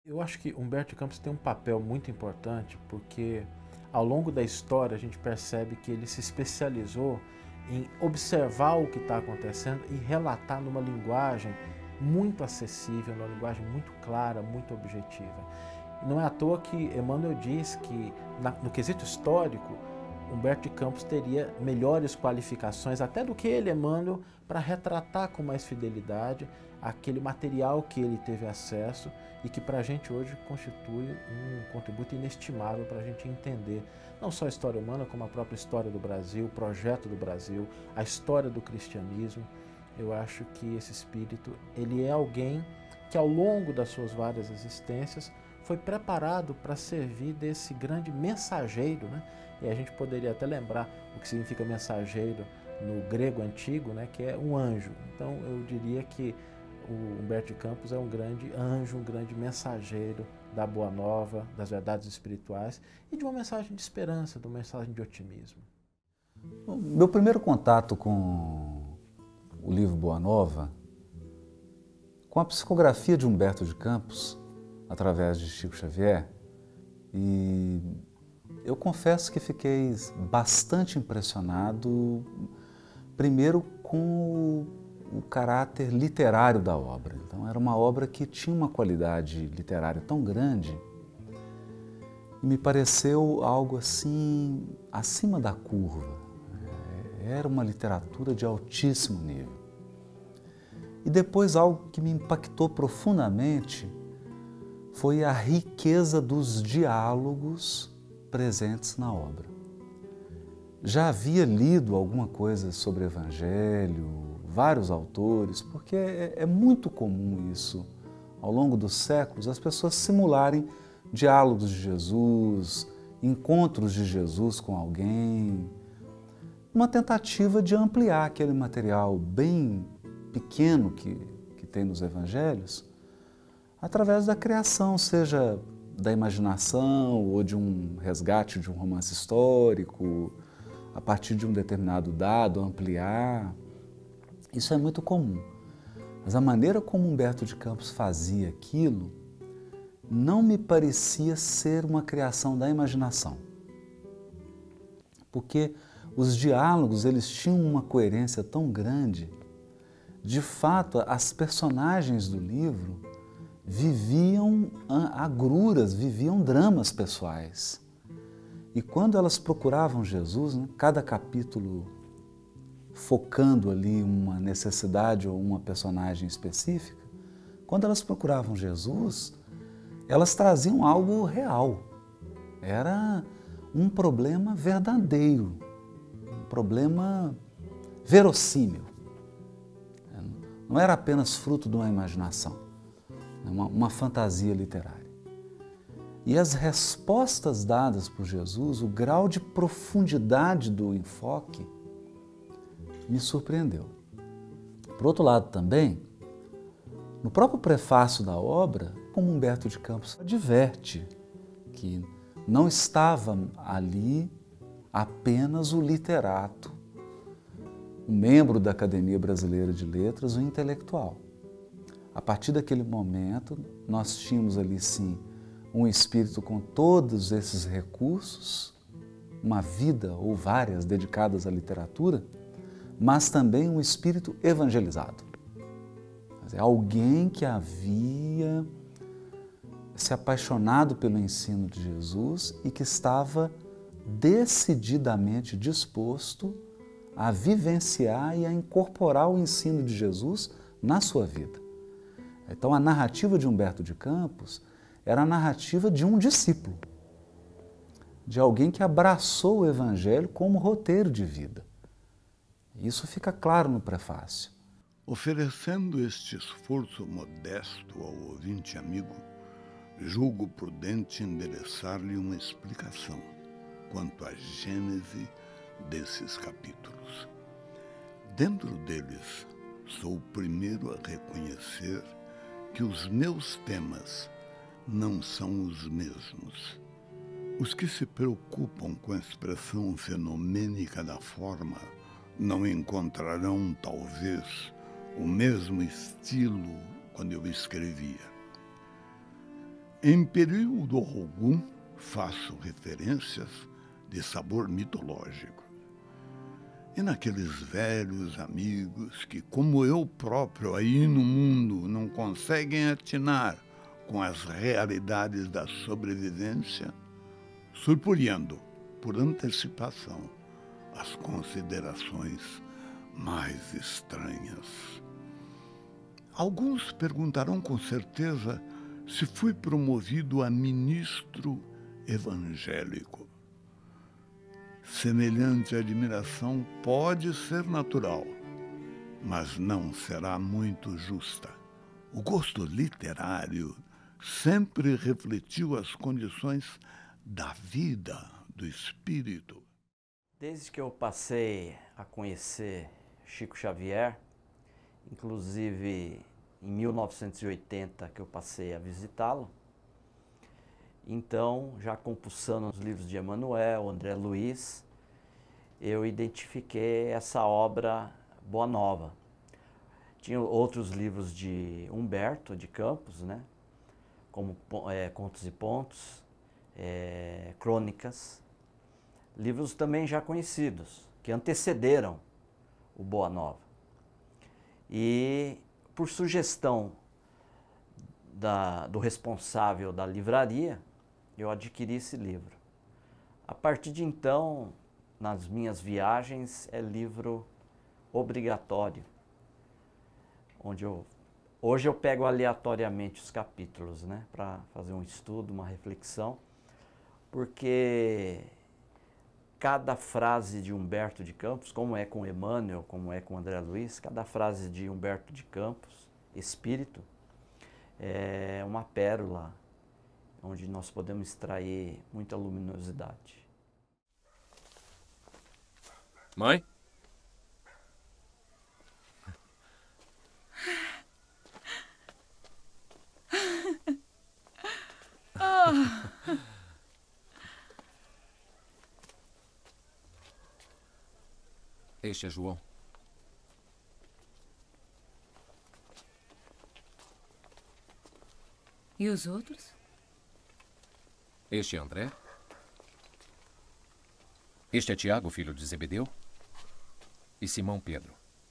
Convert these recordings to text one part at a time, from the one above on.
Eu acho que Humberto de Campos tem um papel muito importante porque ao longo da história a gente percebe que ele se especializou em observar o que está acontecendo e relatar numa linguagem muito acessível, numa linguagem muito clara, muito objetiva. E não é à toa que Emmanuel diz que, no quesito histórico, Humberto de Campos teria melhores qualificações, até do que ele, Emmanuel, para retratar com mais fidelidade aquele material que ele teve acesso e que para a gente hoje constitui um contributo inestimável para a gente entender não só a história humana, como a própria história do Brasil, o projeto do Brasil, a história do cristianismo. Eu acho que esse espírito, ele é alguém que ao longo das suas várias existências foi preparado para servir desse grande mensageiro, né? E a gente poderia até lembrar o que significa mensageiro no grego antigo, né? Que é um anjo. Então eu diria que o Humberto de Campos é um grande anjo, um grande mensageiro da boa nova, das verdades espirituais e de uma mensagem de esperança, de uma mensagem de otimismo. Meu primeiro contato com o livro Boa Nova, com a psicografia de Humberto de Campos, através de Chico Xavier, e eu confesso que fiquei bastante impressionado, primeiro com o caráter literário da obra. Então era uma obra que tinha uma qualidade literária tão grande e me pareceu algo assim, acima da curva. Era uma literatura de altíssimo nível. E depois algo que me impactou profundamente foi a riqueza dos diálogos presentes na obra. Já havia lido alguma coisa sobre Evangelho, vários autores, porque é muito comum isso, ao longo dos séculos, as pessoas simularem diálogos de Jesus, encontros de Jesus com alguém, uma tentativa de ampliar aquele material bem pequeno que tem nos Evangelhos, através da criação, seja da imaginação ou de um resgate de um romance histórico, a partir de um determinado dado, ampliar. Isso é muito comum. Mas a maneira como Humberto de Campos fazia aquilo não me parecia ser uma criação da imaginação. Porque os diálogos, eles tinham uma coerência tão grande. De fato, as personagens do livro viviam agruras, viviam dramas pessoais. E quando elas procuravam Jesus, né, cada capítulo focando ali uma necessidade ou uma personagem específica, quando elas procuravam Jesus, elas traziam algo real. Era um problema verdadeiro, um problema verossímil. Não era apenas fruto de uma imaginação, uma fantasia literária. E as respostas dadas por Jesus, o grau de profundidade do enfoque, me surpreendeu. Por outro lado também, no próprio prefácio da obra, como Humberto de Campos adverte que não estava ali apenas o literato, um membro da Academia Brasileira de Letras, um intelectual. A partir daquele momento, nós tínhamos ali, sim, um espírito com todos esses recursos, uma vida ou várias dedicadas à literatura, mas também um espírito evangelizado. Quer dizer, alguém que havia se apaixonado pelo ensino de Jesus e que estava decididamente disposto a vivenciar e a incorporar o ensino de Jesus na sua vida. Então, a narrativa de Humberto de Campos era a narrativa de um discípulo, de alguém que abraçou o Evangelho como roteiro de vida. Isso fica claro no prefácio. Oferecendo este esforço modesto ao ouvinte amigo, julgo prudente endereçar-lhe uma explicação quanto à gênese desses capítulos. Dentro deles, sou o primeiro a reconhecer que os meus temas não são os mesmos. Os que se preocupam com a expressão fenomênica da forma não encontrarão, talvez, o mesmo estilo quando eu escrevia. Em período algum, faço referências de sabor mitológico. E naqueles velhos amigos que, como eu próprio aí no mundo, não conseguem atinar com as realidades da sobrevivência, surpreendo, por antecipação, as considerações mais estranhas. Alguns perguntarão com certeza se fui promovido a ministro evangélico. Semelhante admiração pode ser natural, mas não será muito justa. O gosto literário sempre refletiu as condições da vida, do espírito. Desde que eu passei a conhecer Chico Xavier, inclusive em 1980 que eu passei a visitá-lo, então, já compulsando os livros de Emmanuel, André Luiz, eu identifiquei essa obra Boa Nova. Tinha outros livros de Humberto de Campos, né? Como Contos e Pontos, Crônicas, livros também já conhecidos, que antecederam o Boa Nova. E, por sugestão do responsável da livraria, eu adquiri esse livro. A partir de então, nas minhas viagens, é livro obrigatório, onde hoje eu pego aleatoriamente os capítulos, né, para fazer um estudo, uma reflexão, porque cada frase de Humberto de Campos, como é com Emmanuel, como é com André Luiz, cada frase de Humberto de Campos, espírito, é uma pérola onde nós podemos extrair muita luminosidade. Mãe? Este é João. E os outros? Este é André. Este é Tiago, filho de Zebedeu. E Simão Pedro.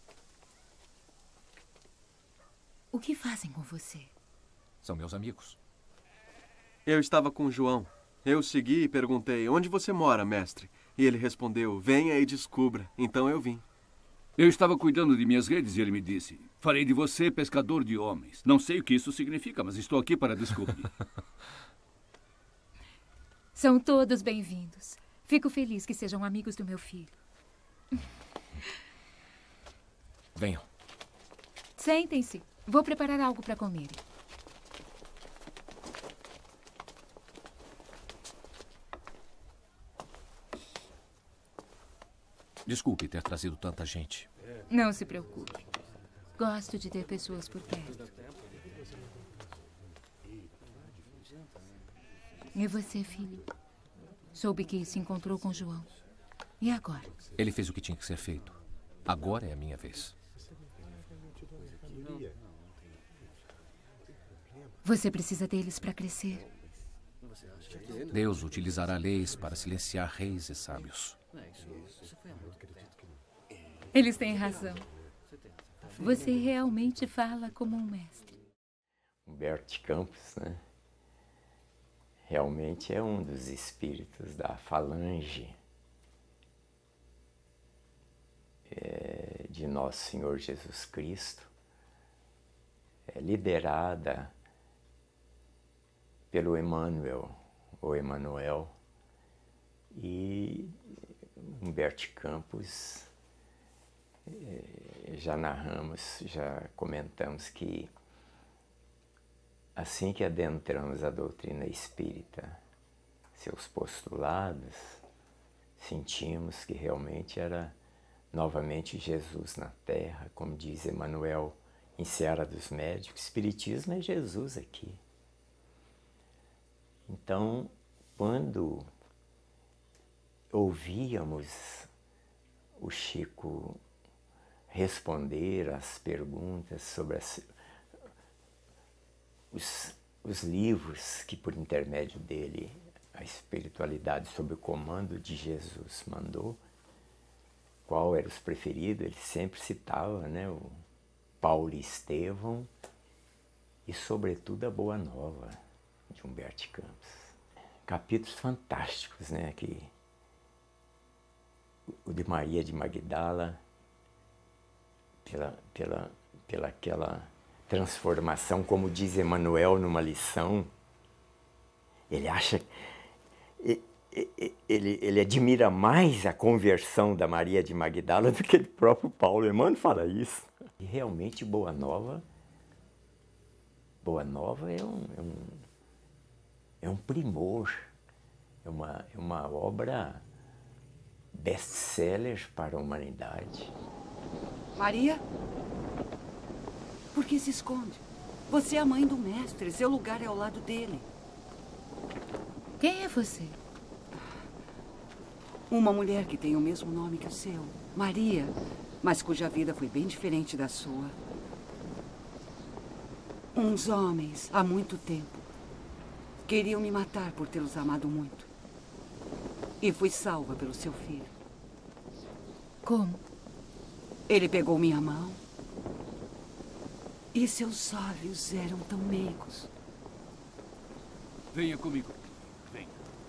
O que fazem com você? São meus amigos. Eu estava com João. Eu segui e perguntei, onde você mora, mestre? E ele respondeu, venha e descubra. Então eu vim. Eu estava cuidando de minhas redes e ele me disse, farei de você pescador de homens. Não sei o que isso significa, mas estou aqui para descobrir. São todos bem-vindos. Fico feliz que sejam amigos do meu filho. Venham. Sentem-se. Vou preparar algo para comerem. Desculpe ter trazido tanta gente. Não se preocupe. Gosto de ter pessoas por perto. E você, filho? Soube que se encontrou com João. E agora? Ele fez o que tinha que ser feito. Agora é a minha vez. Você precisa deles para crescer. Deus utilizará leis para silenciar reis e sábios. Eles têm razão. Você realmente fala como um mestre. Humberto de Campos, né? Realmente é um dos espíritos da falange de Nosso Senhor Jesus Cristo, liderada pelo Emmanuel, ou Emmanuel, e Humberto de Campos, já narramos, já comentamos que assim que adentramos a doutrina espírita, seus postulados, sentimos que realmente era novamente Jesus na Terra, como diz Emmanuel em Seara dos Médicos, Espiritismo é Jesus aqui. Então, quando ouvíamos o Chico responder às perguntas sobre os os livros que, por intermédio dele, a espiritualidade sob o comando de Jesus mandou, qual era os preferidos, ele sempre citava, né, o Paulo e Estevão e, sobretudo, a Boa Nova, de Humberto de Campos. Capítulos fantásticos, né, que o de Maria de Magdala, pela aquela transformação, como diz Emmanuel numa lição, ele acha, ele admira mais a conversão da Maria de Magdala do que o próprio Paulo. Emmanuel fala isso. E realmente Boa Nova é um primor, é uma obra best-seller para a humanidade. Maria? Por que se esconde? Você é a mãe do mestre, seu lugar é ao lado dele. Quem é você? Uma mulher que tem o mesmo nome que o seu, Maria, mas cuja vida foi bem diferente da sua. Uns homens, há muito tempo, queriam me matar por tê-los amado muito. E fui salva pelo seu filho. Como? Ele pegou minha mão. E seus olhos eram tão meigos. Venha comigo. Venha.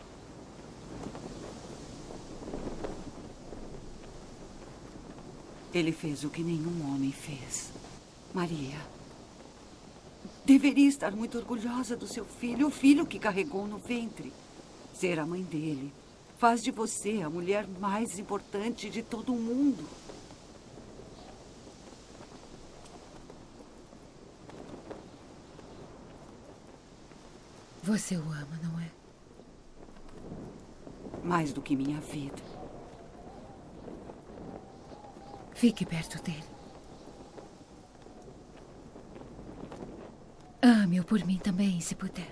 Ele fez o que nenhum homem fez. Maria, deveria estar muito orgulhosa do seu filho, o filho que carregou no ventre. Ser a mãe dele faz de você a mulher mais importante de todo o mundo. Você o ama, não é? Mais do que minha vida. Fique perto dele. Ame-o por mim também, se puder.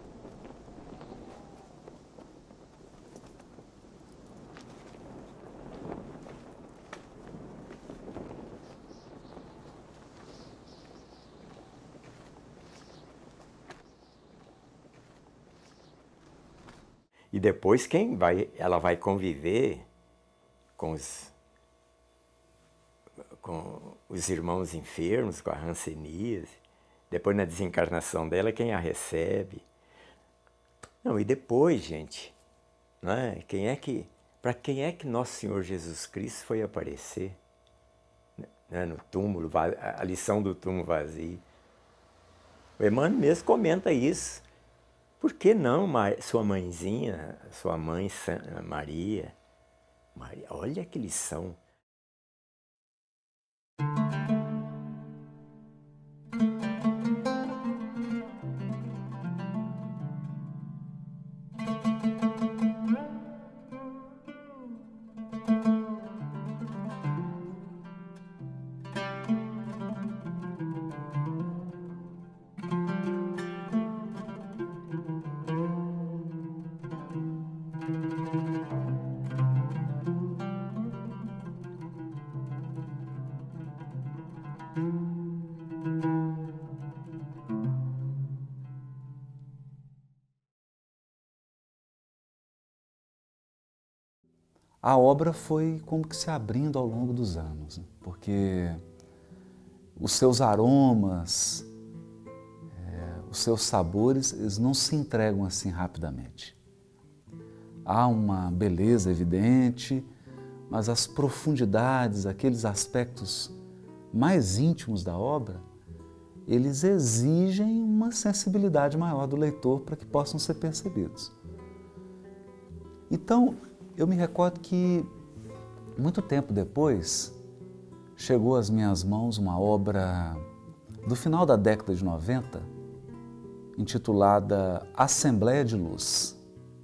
E depois ela vai conviver com os irmãos enfermos, com a hanseníase. Depois, na desencarnação dela, quem a recebe. Não, e depois, gente, né, para quem é que Nosso Senhor Jesus Cristo foi aparecer? Né, no túmulo, a lição do túmulo vazio. O Emmanuel mesmo comenta isso. Por que não sua mãezinha, sua mãe Maria? Olha que lição. A obra foi como que se abrindo ao longo dos anos, né? Porque os seus aromas, os seus sabores, eles não se entregam assim rapidamente. Há uma beleza evidente, mas as profundidades, aqueles aspectos mais íntimos da obra, eles exigem uma sensibilidade maior do leitor para que possam ser percebidos. Então, eu me recordo que, muito tempo depois, chegou às minhas mãos uma obra do final da década de 90, intitulada Assembleia de Luz.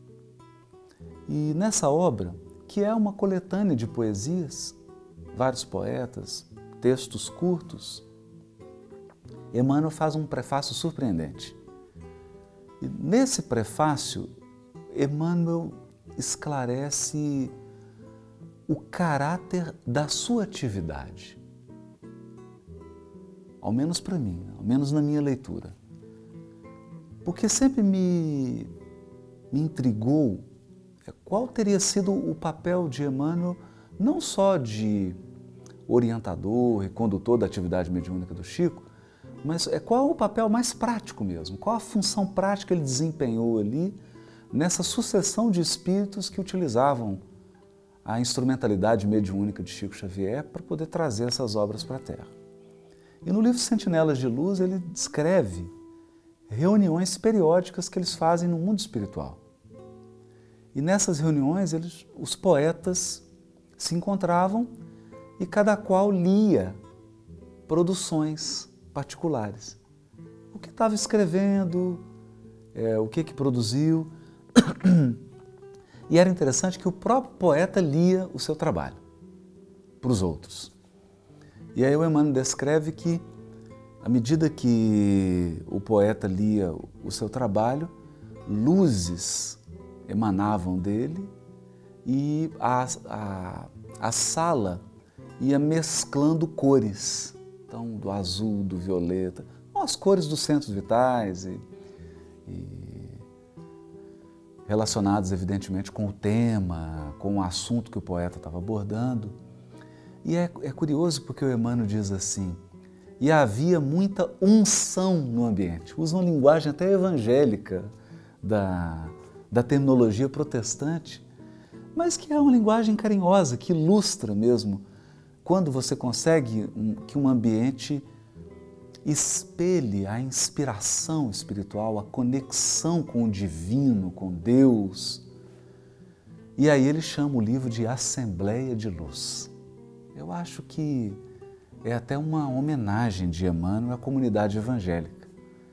E nessa obra, que é uma coletânea de poesias, vários poetas, textos curtos, Emmanuel faz um prefácio surpreendente. E nesse prefácio, Emmanuel esclarece o caráter da sua atividade. Ao menos para mim, ao menos na minha leitura. porque sempre me intrigou qual teria sido o papel de Emmanuel, não só de orientador e condutor da atividade mediúnica do Chico, mas qual o papel mais prático mesmo, qual a função prática ele desempenhou ali nessa sucessão de espíritos que utilizavam a instrumentalidade mediúnica de Chico Xavier para poder trazer essas obras para a Terra. E no livro Sentinelas de Luz ele descreve reuniões periódicas que eles fazem no mundo espiritual. E nessas reuniões os poetas se encontravam e cada qual lia produções particulares. O que estava escrevendo, o que produziu. E era interessante que o próprio poeta lia o seu trabalho para os outros. E aí o Emmanuel descreve que, à medida que o poeta lia o seu trabalho, luzes emanavam dele e a sala ia mesclando cores, então do azul, do violeta, as cores dos centros vitais e relacionados evidentemente com o tema, com o assunto que o poeta estava abordando. E é curioso porque o Emmanuel diz assim, e havia muita unção no ambiente. Usa uma linguagem até evangélica da terminologia protestante, mas que é uma linguagem carinhosa, que ilustra mesmo quando você consegue que um ambiente espelhe a inspiração espiritual, a conexão com o divino, com Deus. E aí ele chama o livro de Assembleia de Luz. Eu acho que é até uma homenagem de Emmanuel à comunidade evangélica.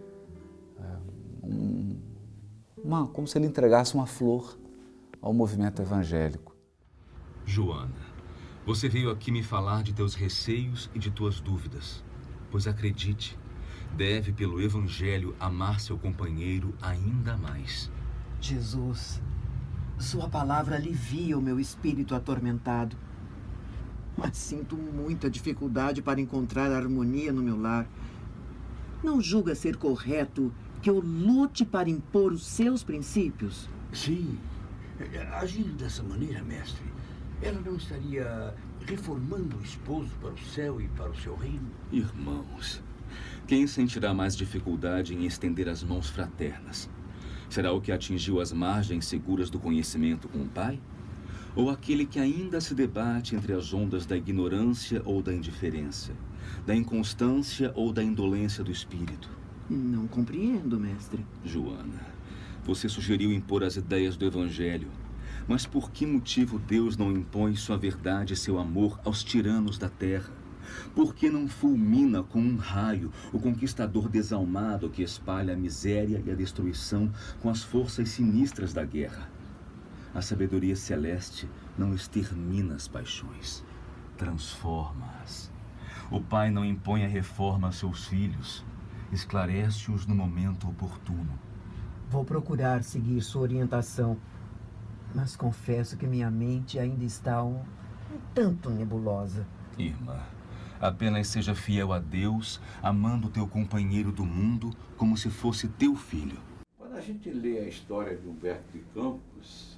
Como se ele entregasse uma flor ao movimento evangélico. Joana, você veio aqui me falar de teus receios e de tuas dúvidas. Pois acredite, deve pelo Evangelho amar seu companheiro ainda mais. Jesus, sua palavra alivia o meu espírito atormentado. Mas sinto muita dificuldade para encontrar harmonia no meu lar. Não julga ser correto que eu lute para impor os seus princípios? Sim. Agindo dessa maneira, mestre, ela não estaria reformando o esposo para o céu e para o seu reino? Irmãos, quem sentirá mais dificuldade em estender as mãos fraternas? Será o que atingiu as margens seguras do conhecimento com o Pai? Ou aquele que ainda se debate entre as ondas da ignorância ou da indiferença, da inconstância ou da indolência do espírito? Não compreendo, mestre. Joana, você sugeriu impor as ideias do Evangelho, mas por que motivo Deus não impõe sua verdade e seu amor aos tiranos da terra? Por que não fulmina com um raio o conquistador desalmado que espalha a miséria e a destruição com as forças sinistras da guerra? A sabedoria celeste não extermina as paixões, transforma-as. O Pai não impõe a reforma a seus filhos, esclarece-os no momento oportuno. Vou procurar seguir sua orientação, mas confesso que minha mente ainda está um tanto nebulosa. Irmã, apenas seja fiel a Deus, amando teu companheiro do mundo como se fosse teu filho. Quando a gente lê a história de Humberto de Campos,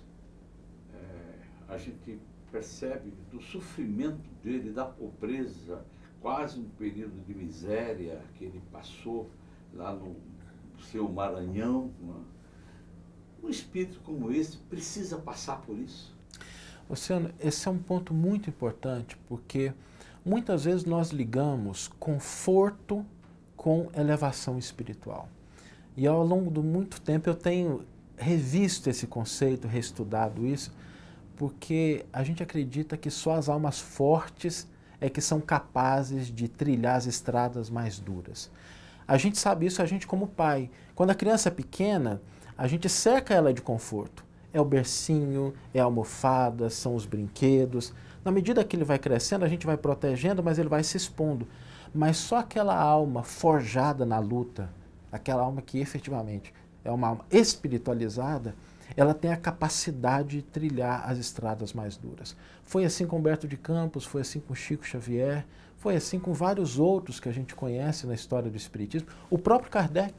a gente percebe do sofrimento dele, da pobreza, quase um período de miséria que ele passou lá no seu Maranhão. Um espírito como esse precisa passar por isso. Luciano, esse é um ponto muito importante, porque muitas vezes nós ligamos conforto com elevação espiritual. E ao longo de muito tempo eu tenho revisto esse conceito, reestudado isso, porque a gente acredita que só as almas fortes é que são capazes de trilhar as estradas mais duras. A gente sabe isso, a gente como pai. Quando a criança é pequena, a gente cerca ela de conforto. É o bercinho, é a almofada, são os brinquedos. Na medida que ele vai crescendo, a gente vai protegendo, mas ele vai se expondo. Mas só aquela alma forjada na luta, aquela alma que efetivamente é uma alma espiritualizada, ela tem a capacidade de trilhar as estradas mais duras. Foi assim com Humberto de Campos, foi assim com Chico Xavier, foi assim com vários outros que a gente conhece na história do Espiritismo. O próprio Kardec.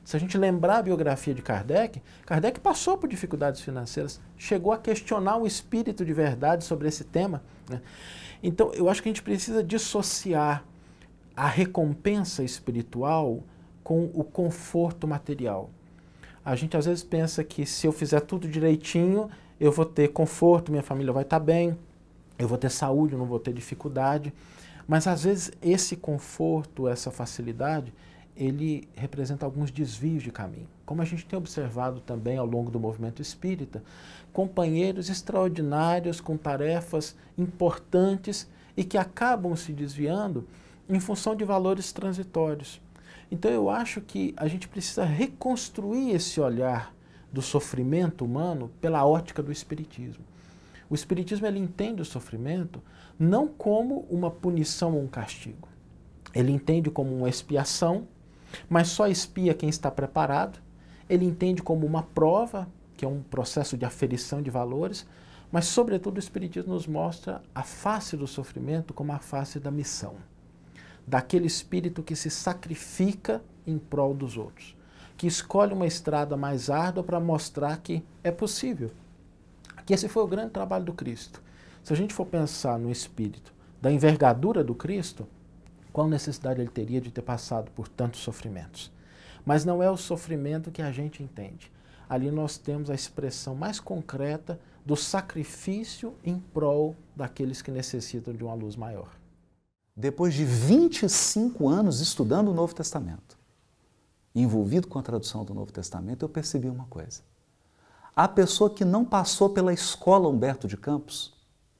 Se a gente lembrar a biografia de Kardec, Kardec passou por dificuldades financeiras, chegou a questionar o espírito de verdade sobre esse tema, né? Então, eu acho que a gente precisa dissociar a recompensa espiritual com o conforto material. A gente às vezes pensa que se eu fizer tudo direitinho, eu vou ter conforto, minha família vai estar bem, eu vou ter saúde, eu não vou ter dificuldade. Mas às vezes esse conforto, essa facilidade, ele representa alguns desvios de caminho. Como a gente tem observado também ao longo do movimento espírita, companheiros extraordinários com tarefas importantes e que acabam se desviando em função de valores transitórios. Então eu acho que a gente precisa reconstruir esse olhar do sofrimento humano pela ótica do Espiritismo. O Espiritismo ele entende o sofrimento não como uma punição ou um castigo. Ele entende como uma expiação, mas só expia quem está preparado. Ele entende como uma prova, que é um processo de aferição de valores, mas, sobretudo, o Espiritismo nos mostra a face do sofrimento como a face da missão, daquele espírito que se sacrifica em prol dos outros, que escolhe uma estrada mais árdua para mostrar que é possível. Que esse foi o grande trabalho do Cristo. Se a gente for pensar no espírito da envergadura do Cristo, qual necessidade ele teria de ter passado por tantos sofrimentos? Mas não é o sofrimento que a gente entende. Ali nós temos a expressão mais concreta do sacrifício em prol daqueles que necessitam de uma luz maior. Depois de 25 anos estudando o Novo Testamento, envolvido com a tradução do Novo Testamento, eu percebi uma coisa. A pessoa que não passou pela escola Humberto de Campos,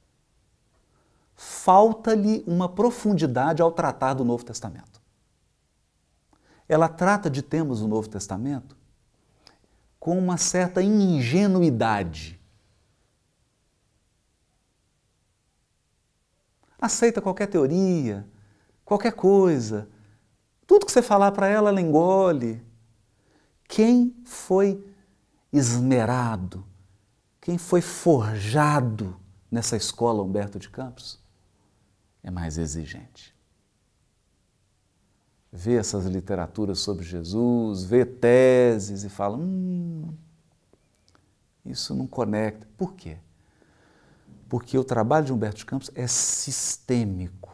falta-lhe uma profundidade ao tratar do Novo Testamento. Ela trata de temas do Novo Testamento com uma certa ingenuidade. Aceita qualquer teoria, qualquer coisa. Tudo que você falar para ela, ela engole. Quem foi esmerado, quem foi forjado nessa escola Humberto de Campos, é mais exigente. Vê essas literaturas sobre Jesus, vê teses e fala, isso não conecta. Por quê? Porque o trabalho de Humberto de Campos é sistêmico.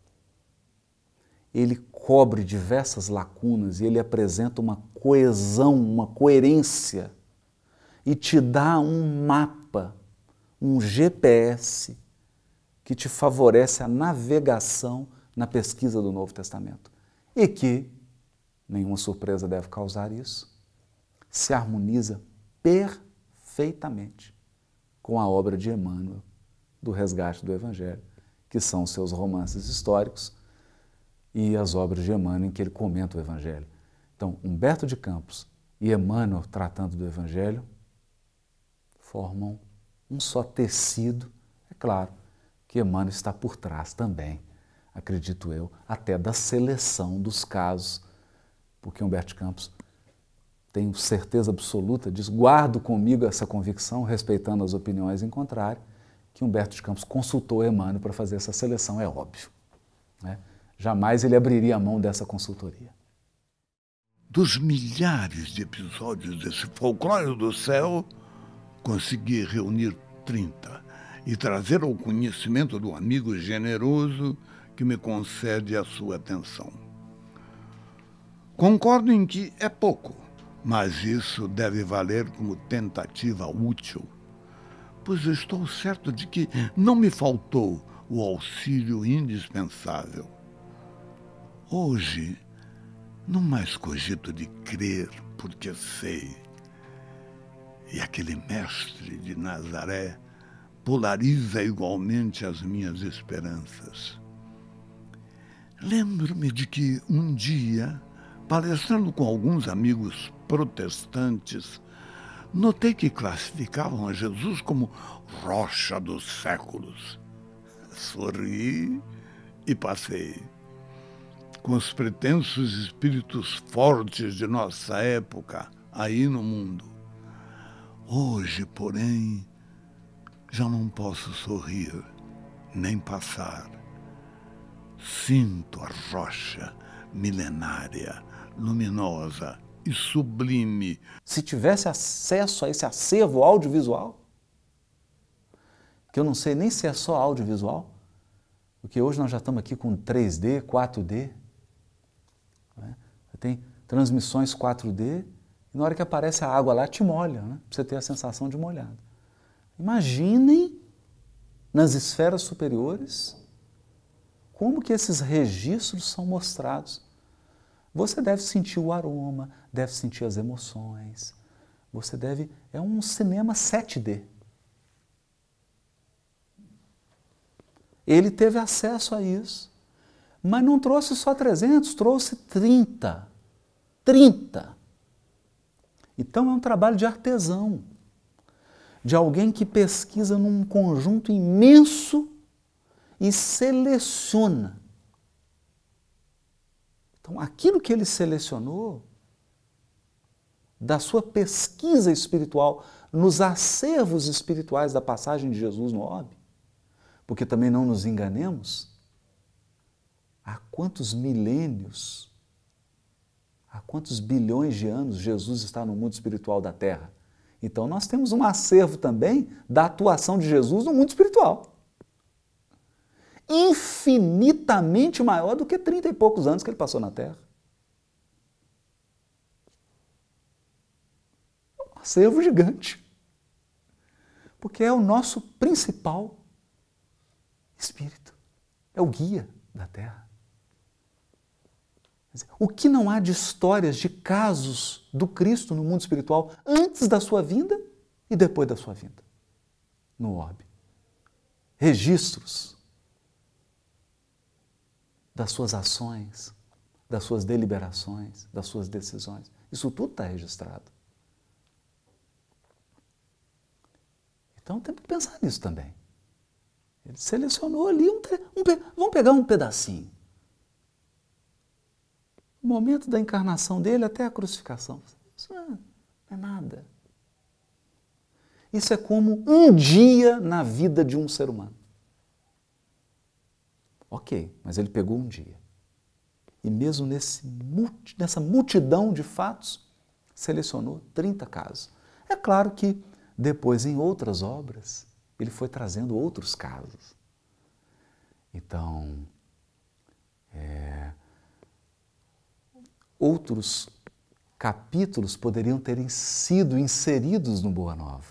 Ele cobre diversas lacunas e ele apresenta uma coesão, uma coerência e te dá um mapa, um GPS que te favorece a navegação na pesquisa do Novo Testamento. E que, nenhuma surpresa deve causar isso, se harmoniza perfeitamente com a obra de Emmanuel, do Resgate do Evangelho, que são seus romances históricos e as obras de Emmanuel em que ele comenta o Evangelho. Então, Humberto de Campos e Emmanuel tratando do Evangelho formam um só tecido. É claro que Emmanuel está por trás também, acredito eu, até da seleção dos casos, porque Humberto de Campos, tenho certeza absoluta disso, guardo comigo essa convicção, respeitando as opiniões em contrário, que Humberto de Campos consultou Emmanuel para fazer essa seleção, é óbvio, né? Jamais ele abriria a mão dessa consultoria. Dos milhares de episódios desse folclore do céu, consegui reunir 30 e trazer ao conhecimento do amigo generoso que me concede a sua atenção. Concordo em que é pouco, mas isso deve valer como tentativa útil, pois estou certo de que não me faltou o auxílio indispensável. Hoje, não mais cogito de crer porque sei. E aquele mestre de Nazaré polariza igualmente as minhas esperanças. Lembro-me de que um dia, palestrando com alguns amigos protestantes, notei que classificavam a Jesus como rocha dos séculos. Sorri e passei. Com os pretensos espíritos fortes de nossa época aí no mundo. Hoje, porém, já não posso sorrir, nem passar. Sinto a rocha milenária, luminosa e sublime. Se tivesse acesso a esse acervo audiovisual, que eu não sei nem se é só audiovisual, porque hoje nós já estamos aqui com 3D, 4D, né? Tem transmissões 4D, e na hora que aparece a água lá, te molha, né? Pra você ter a sensação de molhado. Imaginem, nas esferas superiores, como que esses registros são mostrados. Você deve sentir o aroma, deve sentir as emoções, você deve... É um cinema 7D. Ele teve acesso a isso, mas não trouxe só 300, trouxe 30. 30. Então é um trabalho de artesão, de alguém que pesquisa num conjunto imenso e seleciona. Então, aquilo que ele selecionou, da sua pesquisa espiritual, nos acervos espirituais da passagem de Jesus no orbe, porque também não nos enganemos, há quantos milênios, há quantos bilhões de anos Jesus está no mundo espiritual da Terra? Então nós temos um acervo também da atuação de Jesus no mundo espiritual. Infinitamente maior do que 30 e poucos anos que ele passou na Terra. Um acervo gigante. Porque é o nosso principal espírito. É o guia da Terra. O que não há de histórias, de casos do Cristo no mundo espiritual antes da sua vinda e depois da sua vinda no orbe? Registros das suas ações, das suas deliberações, das suas decisões. Isso tudo está registrado. Então temos que pensar nisso também. Ele selecionou ali vamos pegar um pedacinho. O momento da encarnação dele até a crucificação. Isso não é nada. Isso é como um dia na vida de um ser humano. Ok, mas ele pegou um dia. E mesmo nessa multidão de fatos, selecionou 30 casos. É claro que depois, em outras obras, ele foi trazendo outros casos. Então, outros capítulos poderiam ter sido inseridos no Boa Nova.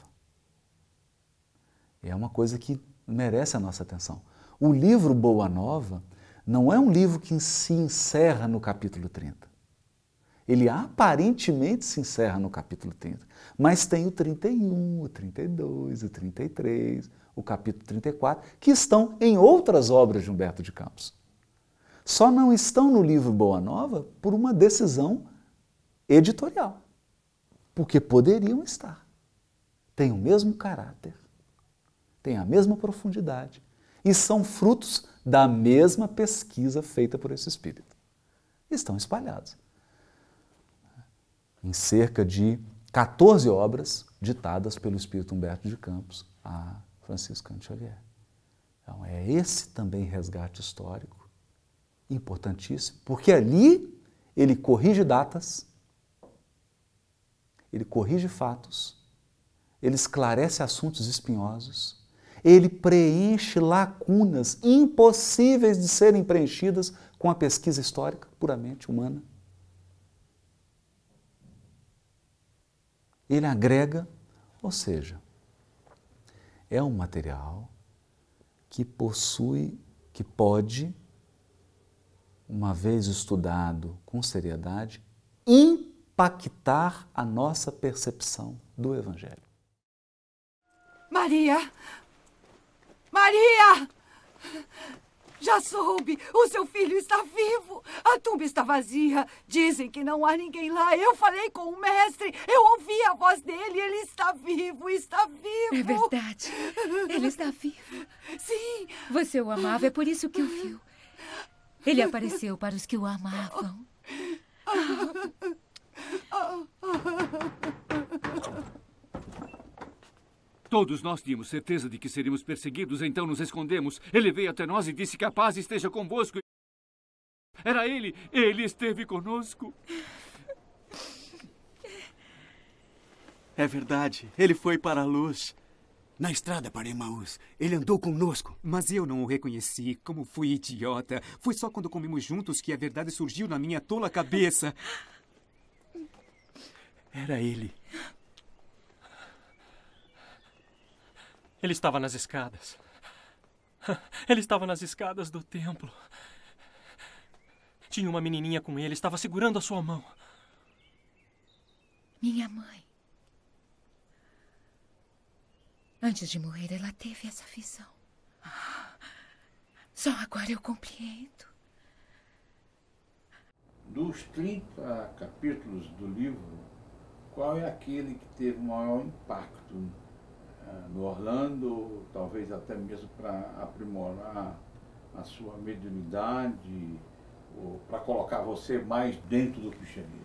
É uma coisa que merece a nossa atenção. O livro Boa Nova não é um livro que se encerra no capítulo 30. Ele aparentemente se encerra no capítulo 30, mas tem o 31, o 32, o 33, o capítulo 34, que estão em outras obras de Humberto de Campos. Só não estão no livro Boa Nova por uma decisão editorial, porque poderiam estar. Tem o mesmo caráter, tem a mesma profundidade e são frutos da mesma pesquisa feita por esse espírito. Estão espalhados em cerca de 14 obras ditadas pelo espírito Humberto de Campos a Francisco Cândido Xavier. Então é esse também resgate histórico importantíssimo, porque ali ele corrige datas, ele corrige fatos, ele esclarece assuntos espinhosos, ele preenche lacunas impossíveis de serem preenchidas com a pesquisa histórica puramente humana. Ele agrega, ou seja, é um material que pode, uma vez estudado com seriedade, impactar a nossa percepção do Evangelho. Maria! Maria! Já soube, o seu filho está vivo. A tumba está vazia. Dizem que não há ninguém lá. Eu falei com o mestre. Eu ouvi a voz dele. Ele está vivo, está vivo. É verdade. Ele está vivo. Sim. Você o amava, é por isso que o viu. Ele apareceu para os que o amavam. Todos nós tínhamos certeza de que seríamos perseguidos, então nos escondemos. Ele veio até nós e disse que a paz esteja convosco. Era ele esteve conosco. É verdade. Ele foi para a luz. Na estrada para Emaús, ele andou conosco. Mas eu não o reconheci. Como fui idiota. Foi só quando comemos juntos que a verdade surgiu na minha tola cabeça. Era ele. Ele estava nas escadas. Ele estava nas escadas do templo. Tinha uma menininha com ele, estava segurando a sua mão. Minha mãe. Antes de morrer, ela teve essa visão. Só agora eu compreendo. Dos 30 capítulos do livro, qual é aquele que teve o maior impacto no Orlando, talvez até mesmo para aprimorar a sua mediunidade, ou para colocar você mais dentro do cristianismo?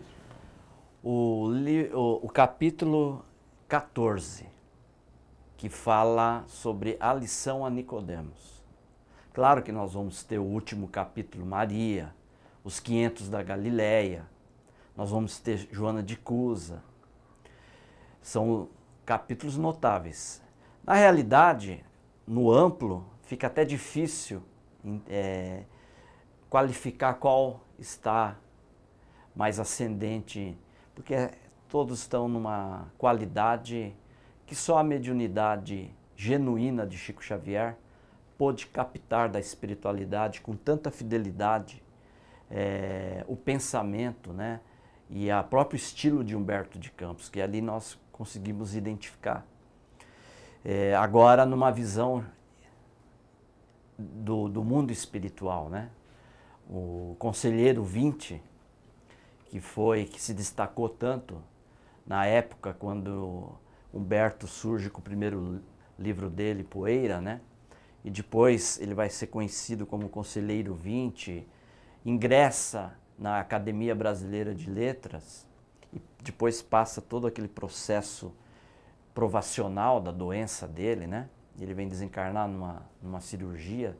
O capítulo 14, que fala sobre a lição a Nicodemos. Claro que nós vamos ter o último capítulo, Maria, os 500 da Galileia, nós vamos ter Joana de Cusa. São capítulos notáveis. Na realidade, no amplo, fica até difícil qualificar qual está mais ascendente, porque todos estão numa qualidade que só a mediunidade genuína de Chico Xavier pôde captar da espiritualidade com tanta fidelidade, o pensamento, né, e o próprio estilo de Humberto de Campos, que ali nós conseguimos identificar. Agora, numa visão do mundo espiritual, né? O Conselheiro 20, que se destacou tanto na época quando Humberto surge com o primeiro livro dele, Poeira, né? E depois ele vai ser conhecido como Conselheiro 20, ingressa na Academia Brasileira de Letras e depois passa todo aquele processo provacional da doença dele, né? Ele vem desencarnar numa cirurgia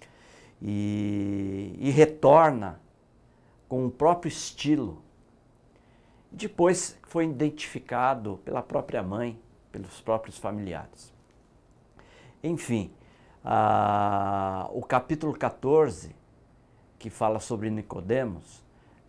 e retorna com o próprio estilo. Depois foi identificado pela própria mãe, pelos próprios familiares. Enfim, o capítulo 14, que fala sobre Nicodemos,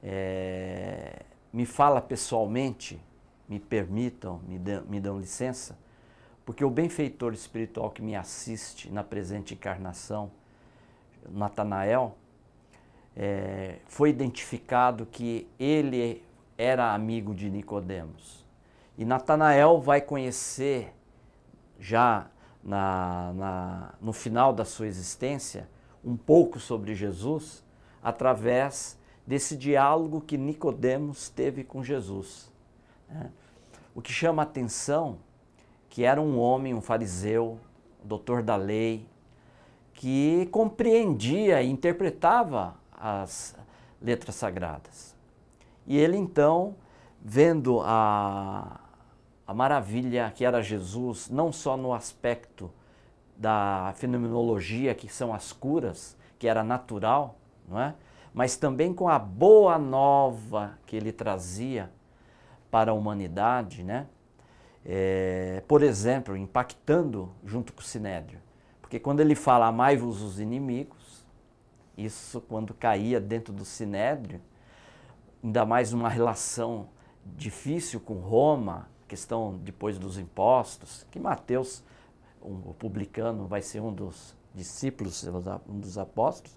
me fala pessoalmente, me permitam, me dão licença, porque o benfeitor espiritual que me assiste na presente encarnação, Natanael, foi identificado que ele era amigo de Nicodemos. E Natanael vai conhecer, já no final da sua existência, um pouco sobre Jesus, através desse diálogo que Nicodemos teve com Jesus. O que chama a atenção, que era um homem, um fariseu, doutor da lei, que compreendia e interpretava as letras sagradas. E ele então, vendo a maravilha que era Jesus, não só no aspecto da fenomenologia, que são as curas, que era natural, não é? Mas também com a boa nova que ele trazia para a humanidade, né? Por exemplo, impactando junto com o Sinédrio. Porque quando ele fala amai-vos os inimigos, isso quando caía dentro do Sinédrio, ainda mais uma relação difícil com Roma, questão depois dos impostos, que Mateus, o publicano, vai ser um dos discípulos, um dos apóstolos,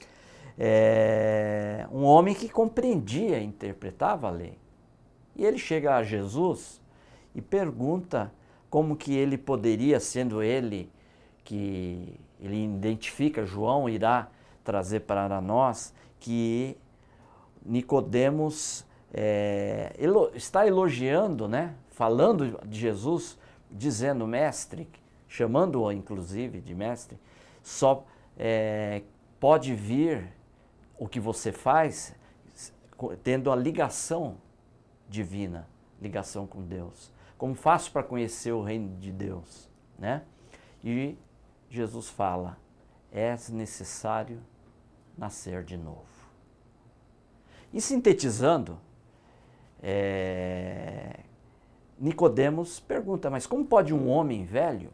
um homem que compreendia e interpretava a lei. E ele chega a Jesus e pergunta como que ele poderia, sendo ele que ele identifica, João irá trazer para nós, que Nicodemos está elogiando, né? Falando de Jesus, dizendo mestre, chamando-o inclusive de mestre, só pode vir o que você faz tendo a ligação divina, ligação com Deus. Como faço para conhecer o reino de Deus, né? E Jesus fala, é necessário nascer de novo. E sintetizando, Nicodemos pergunta, mas como pode um homem velho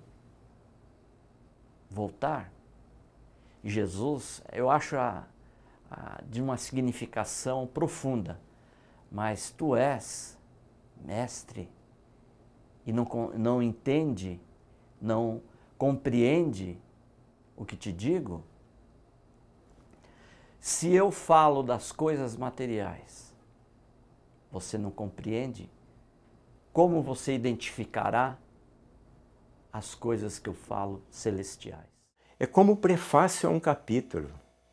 voltar? E Jesus, eu acho de uma significação profunda, mas tu és mestre e não entende, não compreende o que te digo? Se eu falo das coisas materiais, você não compreende? Como você identificará as coisas que eu falo celestiais? É como o prefácio a um capítulo.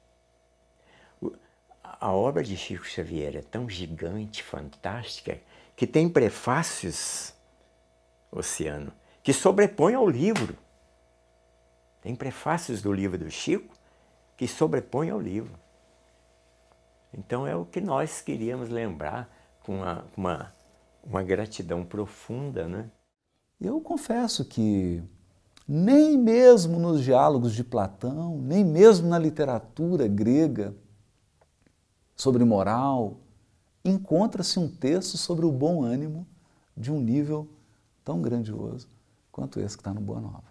A obra de Chico Xavier é tão gigante, fantástica, que tem prefácios, Oceano, que sobrepõem ao livro. Tem prefácios do livro do Chico que sobrepõem ao livro. Então é o que nós queríamos lembrar com uma gratidão profunda, né? Eu confesso que nem mesmo nos diálogos de Platão, nem mesmo na literatura grega sobre moral, encontra-se um texto sobre o bom ânimo de um nível tão grandioso quanto esse que está no Boa Nova.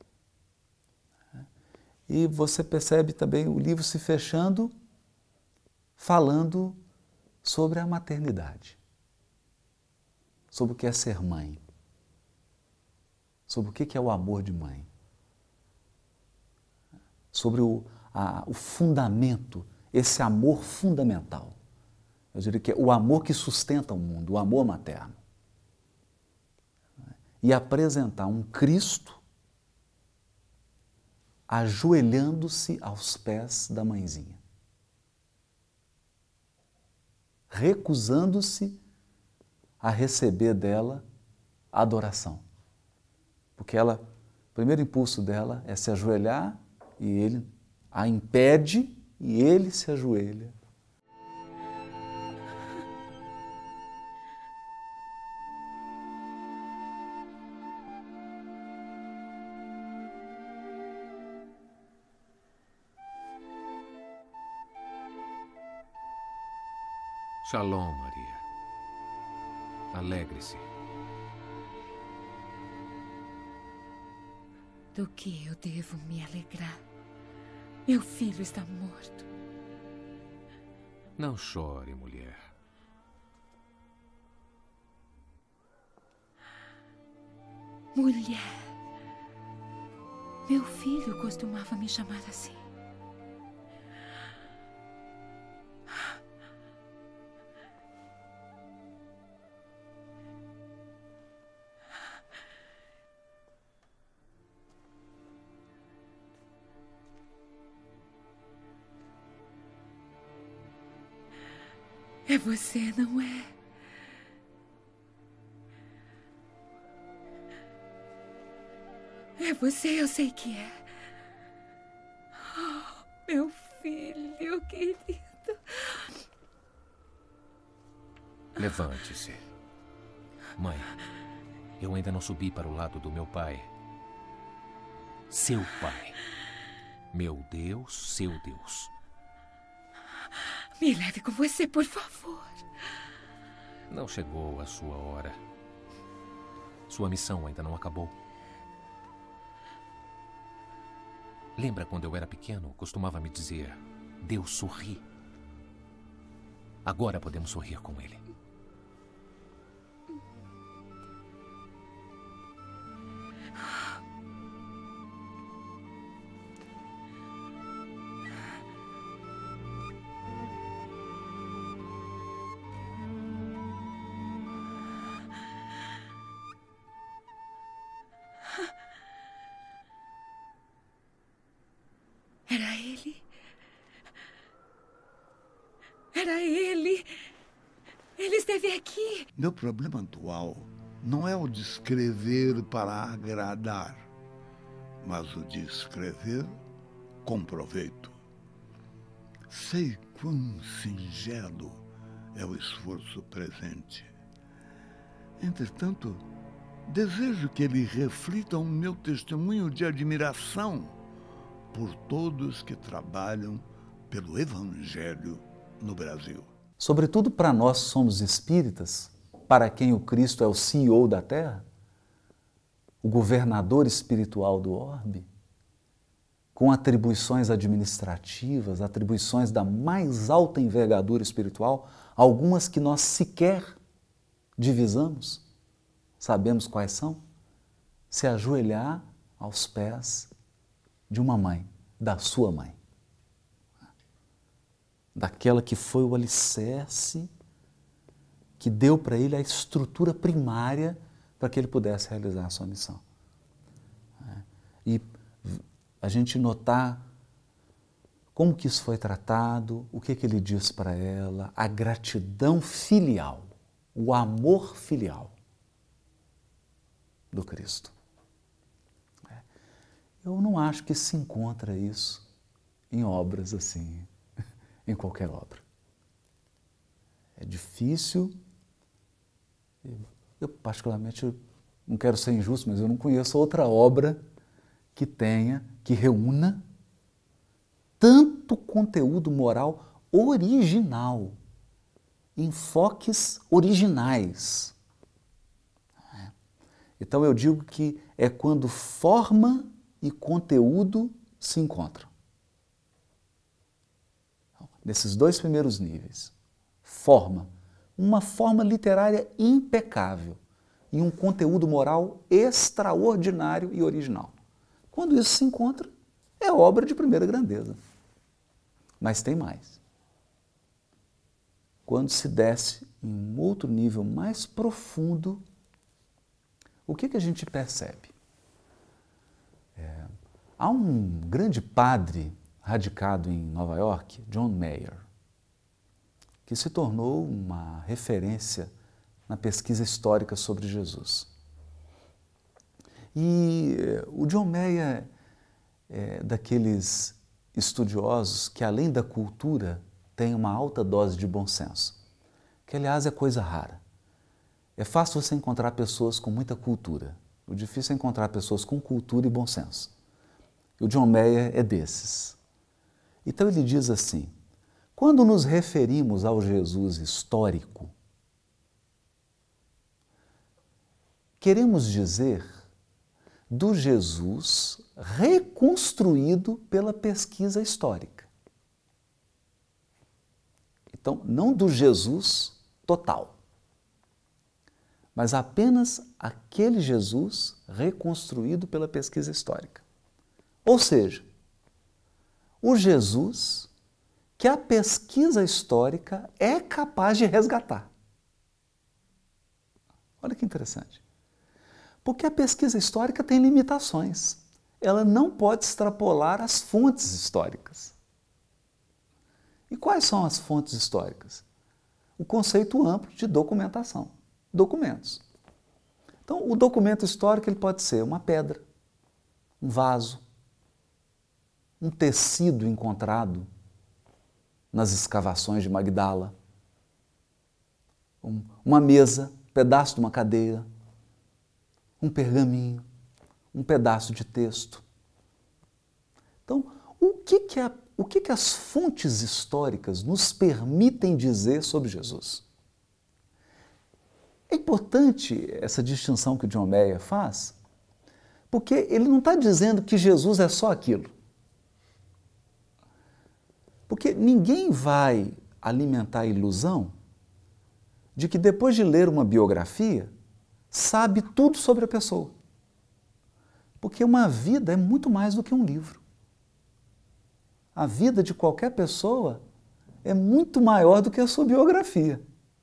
E você percebe também o livro se fechando, falando sobre a maternidade, sobre o que é ser mãe, sobre o que é o amor de mãe, sobre o fundamento, esse amor fundamental. Eu diria que é o amor que sustenta o mundo, o amor materno. E apresentar um Cristo ajoelhando-se aos pés da mãezinha, recusando-se a receber dela a adoração. Porque ela, o primeiro impulso dela é se ajoelhar e ele a impede e ele se ajoelha. Shalom, Maria. Alegre-se. Do que eu devo me alegrar? Meu filho está morto. Não chore, mulher. Mulher. Meu filho costumava me chamar assim. É você, não é? É você, eu sei que é. Oh, meu filho querido. Levante-se. Mãe, eu ainda não subi para o lado do meu pai. Seu pai. Meu Deus, seu Deus. Me leve com você, por favor. Não chegou a sua hora. Sua missão ainda não acabou. Lembra quando eu era pequeno, costumava me dizer, Deus sorri. Agora podemos sorrir com Ele. Era ele. Era ele. Ele esteve aqui. Meu problema atual não é o de escrever para agradar, mas o de escrever com proveito. Sei quão singelo é o esforço presente. Entretanto, desejo que ele reflita o meu testemunho de admiração por todos que trabalham pelo Evangelho no Brasil. Sobretudo para nós que somos espíritas, para quem o Cristo é o CEO da Terra, o governador espiritual do orbe, com atribuições administrativas, atribuições da mais alta envergadura espiritual, algumas que nós sequer divisamos, sabemos quais são, se ajoelhar aos pés de uma mãe, da sua mãe, daquela que foi o alicerce que deu para ele a estrutura primária para que ele pudesse realizar a sua missão. E a gente notar como que isso foi tratado, o que ele diz para ela, a gratidão filial, o amor filial do Cristo. Eu não acho que se encontra isso em obras assim, em qualquer obra. É difícil. Eu particularmente não quero ser injusto, mas eu não conheço outra obra que reúna tanto conteúdo moral original, enfoques originais. Então eu digo que é quando forma e conteúdo se encontram. Nesses dois primeiros níveis. Forma, uma forma literária impecável e um conteúdo moral extraordinário e original. Quando isso se encontra, é obra de primeira grandeza. Mas tem mais. Quando se desce em um outro nível mais profundo, o que a gente percebe? Há um grande padre radicado em Nova York, John Mayer, que se tornou uma referência na pesquisa histórica sobre Jesus. E o John Mayer é daqueles estudiosos que, além da cultura, tem uma alta dose de bom senso, que, aliás, é coisa rara. É fácil você encontrar pessoas com muita cultura. O difícil é encontrar pessoas com cultura e bom senso. E o John Mayer é desses. Então ele diz assim, quando nos referimos ao Jesus histórico, queremos dizer do Jesus reconstruído pela pesquisa histórica. Então, não do Jesus total, mas apenas aquele Jesus reconstruído pela pesquisa histórica. Ou seja, o Jesus que a pesquisa histórica é capaz de resgatar. Olha que interessante. Porque a pesquisa histórica tem limitações. Ela não pode extrapolar as fontes históricas. E quais são as fontes históricas? O conceito amplo de documentação. Documentos. Então, o documento histórico ele pode ser uma pedra, um vaso, um tecido encontrado nas escavações de Magdala, uma mesa, um pedaço de uma cadeira, um pergaminho, um pedaço de texto. Então, o que as fontes históricas nos permitem dizer sobre Jesus? É importante essa distinção que o John Mayer faz, porque ele não está dizendo que Jesus é só aquilo. Porque ninguém vai alimentar a ilusão de que depois de ler uma biografia, sabe tudo sobre a pessoa. Porque uma vida é muito mais do que um livro. A vida de qualquer pessoa é muito maior do que a sua biografia.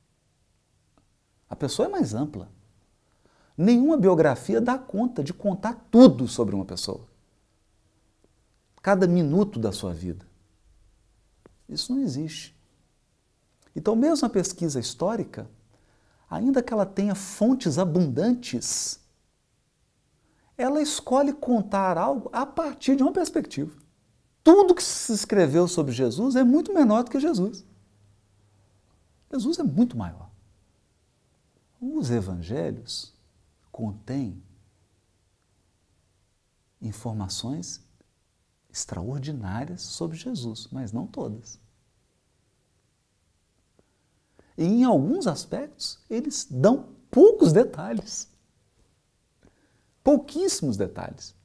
A pessoa é mais ampla. Nenhuma biografia dá conta de contar tudo sobre uma pessoa. Cada minuto da sua vida. Isso não existe. Então, mesmo a pesquisa histórica, ainda que ela tenha fontes abundantes, ela escolhe contar algo a partir de uma perspectiva. Tudo que se escreveu sobre Jesus é muito menor do que Jesus. Jesus é muito maior. Os evangelhos contêm informações extraordinárias sobre Jesus, mas não todas. E em alguns aspectos, eles dão poucos detalhes. Pouquíssimos detalhes.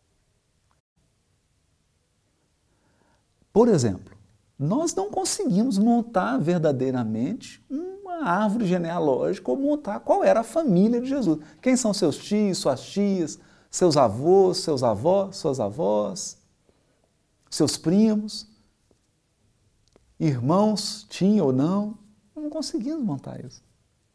Por exemplo, nós não conseguimos montar verdadeiramente uma árvore genealógica ou montar qual era a família de Jesus. Quem são seus tios, suas tias, seus avós, seus avós, suas avós, seus primos, irmãos, tinha ou não. Não conseguimos montar isso.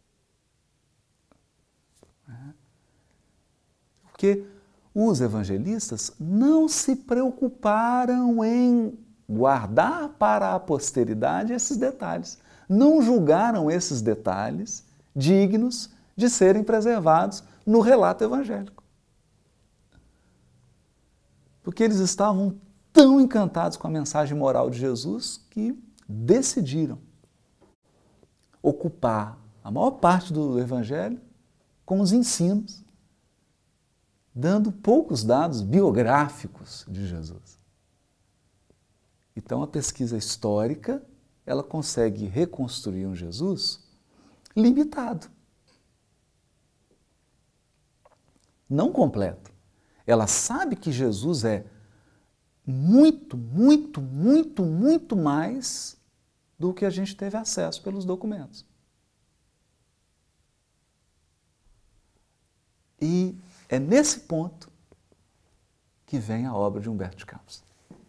Porque os evangelistas não se preocuparam em guardar para a posteridade esses detalhes. Não julgaram esses detalhes dignos de serem preservados no relato evangélico. Porque eles estavam tão encantados com a mensagem moral de Jesus que decidiram ocupar a maior parte do evangelho com os ensinos, dando poucos dados biográficos de Jesus. Então, a pesquisa histórica, ela consegue reconstruir um Jesus limitado. Não completo. Ela sabe que Jesus é muito, muito, muito, muito mais do que a gente teve acesso pelos documentos. E é nesse ponto que vem a obra de Humberto de Campos.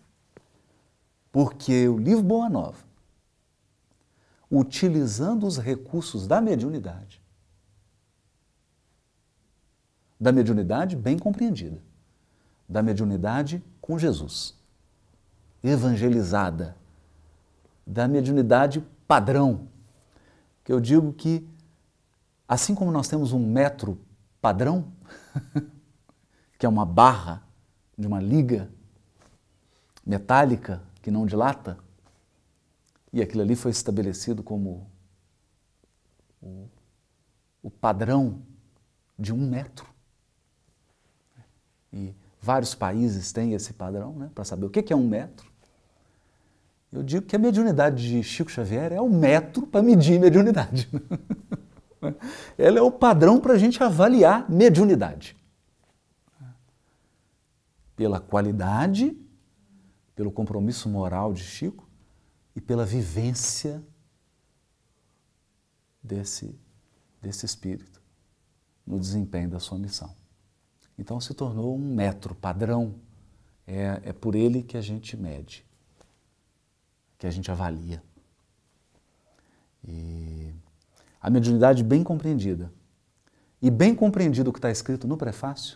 Porque o livro Boa Nova, utilizando os recursos da mediunidade bem compreendida, da mediunidade com Jesus, evangelizada, da mediunidade padrão, que eu digo que, assim como nós temos um metro padrão, que é uma barra de uma liga metálica que não dilata, e aquilo ali foi estabelecido como o padrão de 1 metro. E vários países têm esse padrão, né, para saber o que é 1 metro. Eu digo que a mediunidade de Chico Xavier é o metro para medir mediunidade. Ela é o padrão para a gente avaliar mediunidade. Pela qualidade, pelo compromisso moral de Chico e pela vivência desse espírito no desempenho da sua missão. Então se tornou um metro padrão, é por ele que a gente mede, que a gente avalia. E a mediunidade bem compreendida, e bem compreendido o que está escrito no prefácio,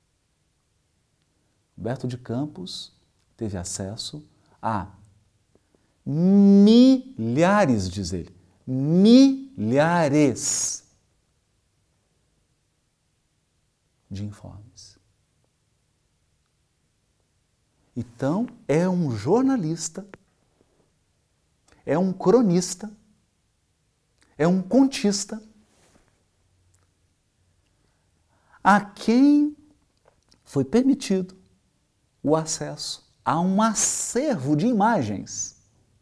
Humberto de Campos teve acesso a milhares, diz ele, milhares de informes. Então, é um jornalista, é um cronista, é um contista, a quem foi permitido o acesso a um acervo de imagens,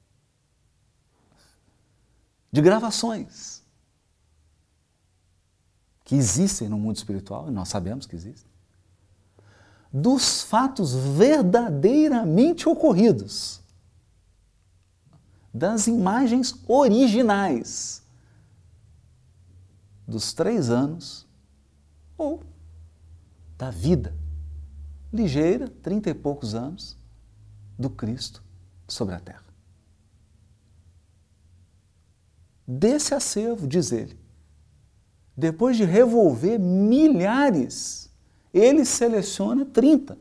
de gravações, que existem no mundo espiritual, e nós sabemos que existem, dos fatos verdadeiramente ocorridos, das imagens originais dos 3 anos ou da vida ligeira, 30 e poucos anos, do Cristo sobre a terra. Desse acervo, diz ele, depois de revolver milhares, ele seleciona 30.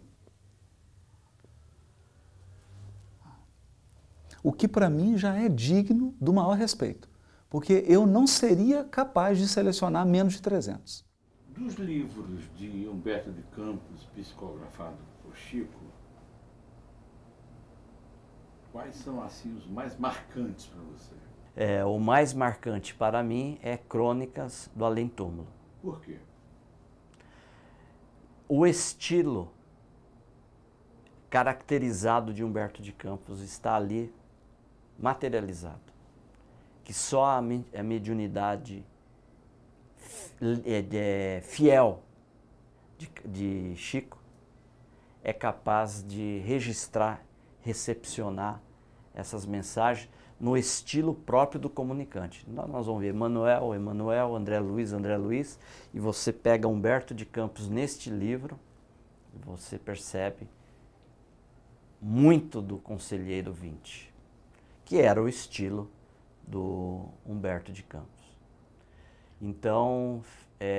O que para mim já é digno do maior respeito, porque eu não seria capaz de selecionar menos de 300. Dos livros de Humberto de Campos, psicografado por Chico, quais são assim os mais marcantes para você? O mais marcante para mim é Crônicas do Além-Túmulo. Por quê? O estilo caracterizado de Humberto de Campos está ali materializado. que só a mediunidade fiel de Chico é capaz de registrar, recepcionar essas mensagens no estilo próprio do comunicante. Nós vamos ver Emmanuel, André Luiz, e você pega Humberto de Campos neste livro, e você percebe muito do Conselheiro 20, que era o estilo do Humberto de Campos. Então,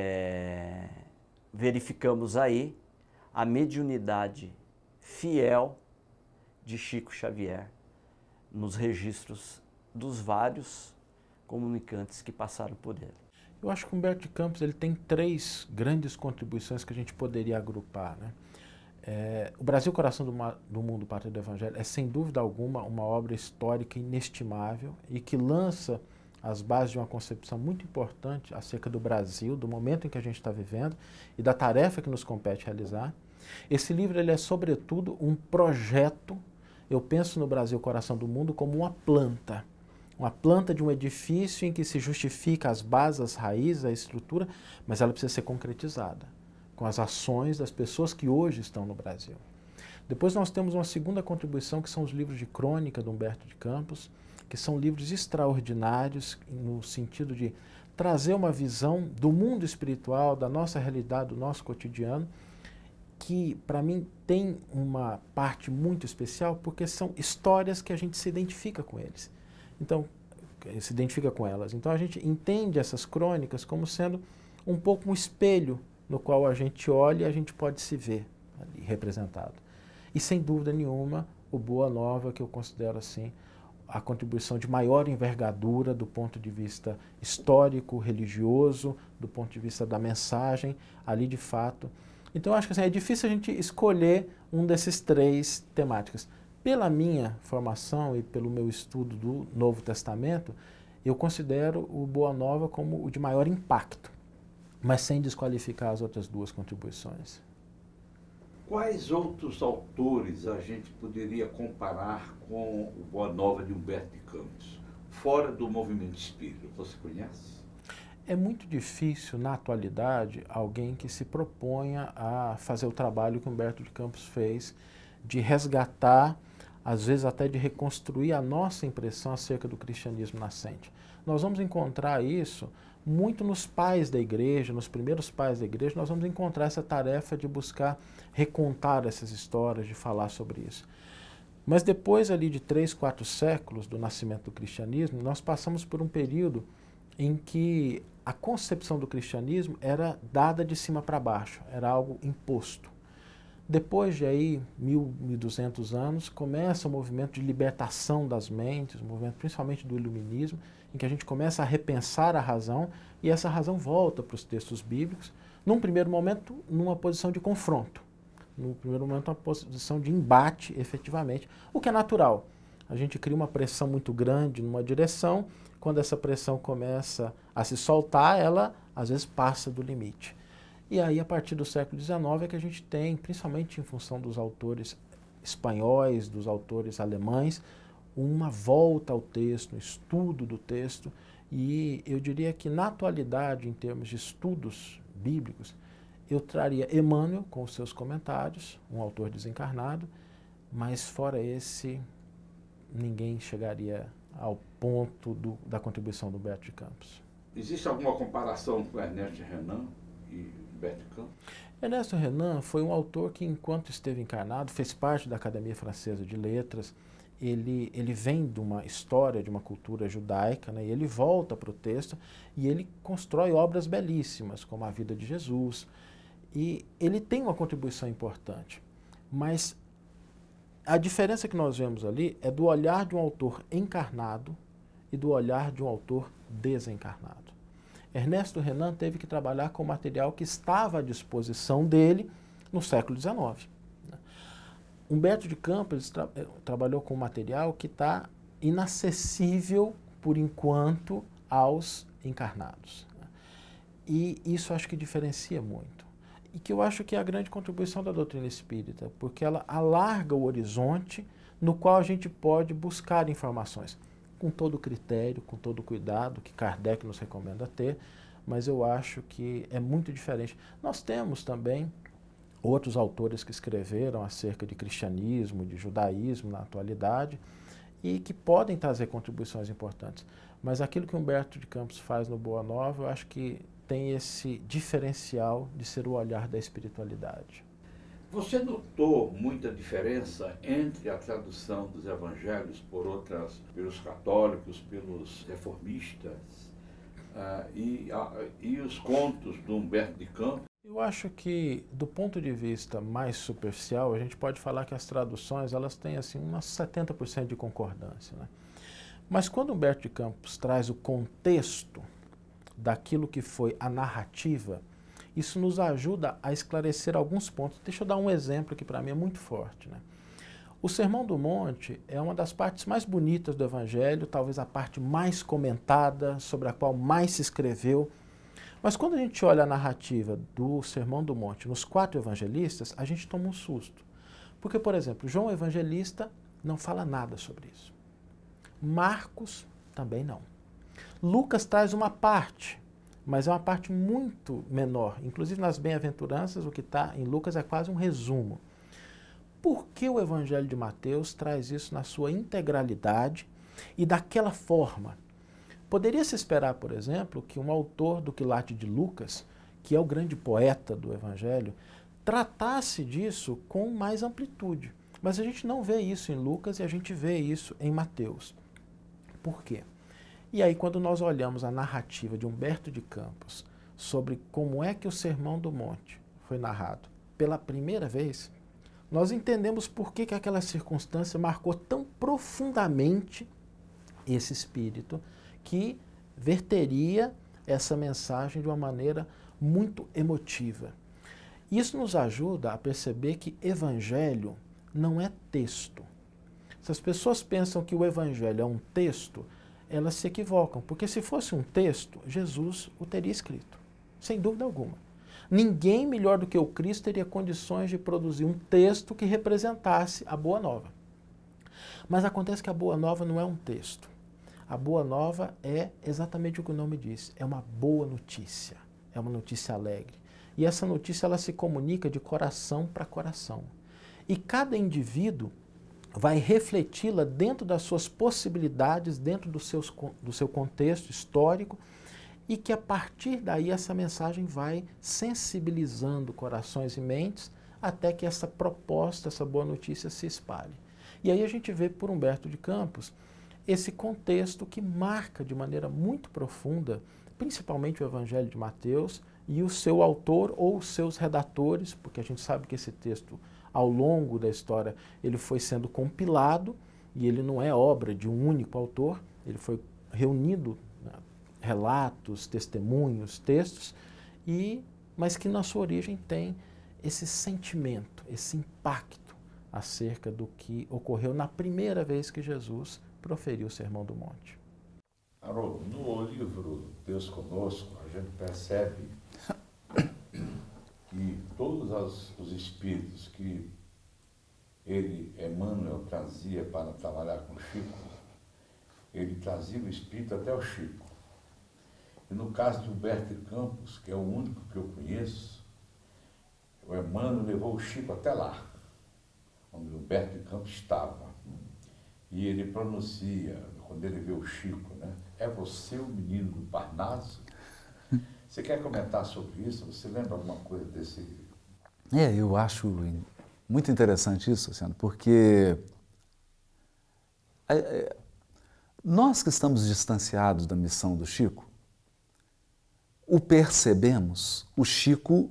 verificamos aí a mediunidade fiel de Chico Xavier nos registros dos vários comunicantes que passaram por ele. Eu acho que o Humberto de Campos ele tem 3 grandes contribuições que a gente poderia agrupar, né? O Brasil, Coração do Mundo, Pátria do Evangelho é, sem dúvida alguma, uma obra histórica inestimável e que lança as bases de uma concepção muito importante acerca do Brasil, do momento em que a gente está vivendo e da tarefa que nos compete realizar. Esse livro ele é, sobretudo, um projeto. Eu penso no Brasil, Coração do Mundo, como uma planta de um edifício em que se justifica as bases, as raízes, a estrutura, mas ela precisa ser concretizada com as ações das pessoas que hoje estão no Brasil. Depois nós temos uma segunda contribuição, que são os livros de crônica do Humberto de Campos, que são livros extraordinários no sentido de trazer uma visão do mundo espiritual, da nossa realidade, do nosso cotidiano, que para mim tem uma parte muito especial, porque são histórias que a gente se identifica com eles. Então, se identifica com elas. Então a gente entende essas crônicas como sendo um pouco um espelho no qual a gente olha e a gente pode se ver ali representado. E sem dúvida nenhuma, o Boa Nova, que eu considero assim a contribuição de maior envergadura do ponto de vista histórico, religioso, do ponto de vista da mensagem, ali de fato. Então, eu acho que assim, é difícil a gente escolher um desses 3 temáticas. Pela minha formação e pelo meu estudo do Novo Testamento, eu considero o Boa Nova como o de maior impacto, mas sem desqualificar as outras 2 contribuições. Quais outros autores a gente poderia comparar com o Boa Nova de Humberto de Campos, fora do movimento espírita? Você conhece? É muito difícil, na atualidade, alguém que se proponha a fazer o trabalho que Humberto de Campos fez, de resgatar, às vezes até de reconstruir a nossa impressão acerca do cristianismo nascente. Nós vamos encontrar isso muito nos pais da igreja, nos primeiros pais da igreja, nós vamos encontrar essa tarefa de buscar recontar essas histórias, de falar sobre isso. Mas depois ali de 3, 4 séculos do nascimento do cristianismo, nós passamos por um período em que a concepção do cristianismo era dada de cima para baixo, era algo imposto. Depois de aí 1.200 anos, começa o movimento de libertação das mentes, o movimento principalmente do iluminismo, em que a gente começa a repensar a razão e essa razão volta para os textos bíblicos, num primeiro momento, numa posição de confronto, no primeiro momento, uma posição de embate, efetivamente, o que é natural. A gente cria uma pressão muito grande numa direção, quando essa pressão começa a se soltar, ela às vezes passa do limite. E aí, a partir do século XIX, é que a gente tem, principalmente em função dos autores espanhóis, dos autores alemães, uma volta ao texto, um estudo do texto, e eu diria que na atualidade, em termos de estudos bíblicos, eu traria Emmanuel com os seus comentários, um autor desencarnado, mas fora esse, ninguém chegaria ao ponto da contribuição do Humberto de Campos. Existe alguma comparação com Ernesto Renan e Humberto de Campos? Ernesto Renan foi um autor que, enquanto esteve encarnado, fez parte da Academia Francesa de Letras. Ele vem de uma história, de uma cultura judaica, né? E ele volta para o texto e ele constrói obras belíssimas, como A Vida de Jesus. E ele tem uma contribuição importante, mas a diferença que nós vemos ali é do olhar de um autor encarnado e do olhar de um autor desencarnado. Ernesto Renan teve que trabalhar com material que estava à disposição dele no século XIX. Humberto de Campos trabalhou com material que está inacessível, por enquanto, aos encarnados. E isso acho que diferencia muito. E que eu acho que é a grande contribuição da doutrina espírita, porque ela alarga o horizonte no qual a gente pode buscar informações. com todo o critério, com todo o cuidado que Kardec nos recomenda ter, mas eu acho que é muito diferente. Nós temos também outros autores que escreveram acerca de cristianismo, de judaísmo na atualidade e que podem trazer contribuições importantes. Mas aquilo que Humberto de Campos faz no Boa Nova, eu acho que tem esse diferencial de ser o olhar da espiritualidade. Você notou muita diferença entre a tradução dos evangelhos pelos católicos, pelos reformistas e os contos do Humberto de Campos? Eu acho que, do ponto de vista mais superficial, a gente pode falar que as traduções elas têm assim, umas 70% de concordância, né? Mas quando Humberto de Campos traz o contexto daquilo que foi a narrativa, isso nos ajuda a esclarecer alguns pontos. Deixa eu dar um exemplo que para mim é muito forte, né? O Sermão do Monte é uma das partes mais bonitas do Evangelho, talvez a parte mais comentada, sobre a qual mais se escreveu. Mas quando a gente olha a narrativa do Sermão do Monte nos 4 evangelistas, a gente toma um susto. Porque, por exemplo, João Evangelista não fala nada sobre isso. Marcos também não. Lucas traz uma parte, mas é uma parte muito menor. Inclusive nas bem-aventuranças, o que está em Lucas é quase um resumo. Por que o Evangelho de Mateus traz isso na sua integralidade e daquela forma? Poderia se esperar, por exemplo, que um autor do quilate de Lucas, que é o grande poeta do Evangelho, tratasse disso com mais amplitude. Mas a gente não vê isso em Lucas e a gente vê isso em Mateus. Por quê? E aí, quando nós olhamos a narrativa de Humberto de Campos sobre como é que o Sermão do Monte foi narrado pela primeira vez, nós entendemos por que aquela circunstância marcou tão profundamente esse espírito que verteria essa mensagem de uma maneira muito emotiva. Isso nos ajuda a perceber que evangelho não é texto. Se as pessoas pensam que o evangelho é um texto, elas se equivocam, porque se fosse um texto, Jesus o teria escrito, sem dúvida alguma. Ninguém melhor do que o Cristo teria condições de produzir um texto que representasse a Boa Nova. Mas acontece que a Boa Nova não é um texto. A Boa Nova é exatamente o que o nome diz, é uma boa notícia, é uma notícia alegre. E essa notícia ela se comunica de coração para coração. E cada indivíduo vai refleti-la dentro das suas possibilidades, dentro do seu contexto histórico, e que a partir daí essa mensagem vai sensibilizando corações e mentes até que essa proposta, essa boa notícia se espalhe. E aí a gente vê por Humberto de Campos esse contexto que marca de maneira muito profunda, principalmente o Evangelho de Mateus e o seu autor ou os seus redatores, porque a gente sabe que esse texto, ao longo da história, ele foi sendo compilado e ele não é obra de um único autor, ele foi reunido, né, relatos, testemunhos, textos, mas que na sua origem tem esse sentimento, esse impacto acerca do que ocorreu na primeira vez que Jesus proferiu o Sermão do Monte. Haroldo, no livro Deus Conosco, a gente percebe que todos os espíritos que Emmanuel, trazia para trabalhar com Chico, ele trazia o espírito até o Chico. E no caso de Humberto de Campos, que é o único que eu conheço, o Emmanuel levou o Chico até lá, onde Humberto de Campos estava. E ele pronuncia, quando ele vê o Chico, né? É você o menino do Parnaso? Você quer comentar sobre isso? Você lembra alguma coisa desse... Eu acho muito interessante isso, Luciano, porque nós que estamos distanciados da missão do Chico, o percebemos, o Chico,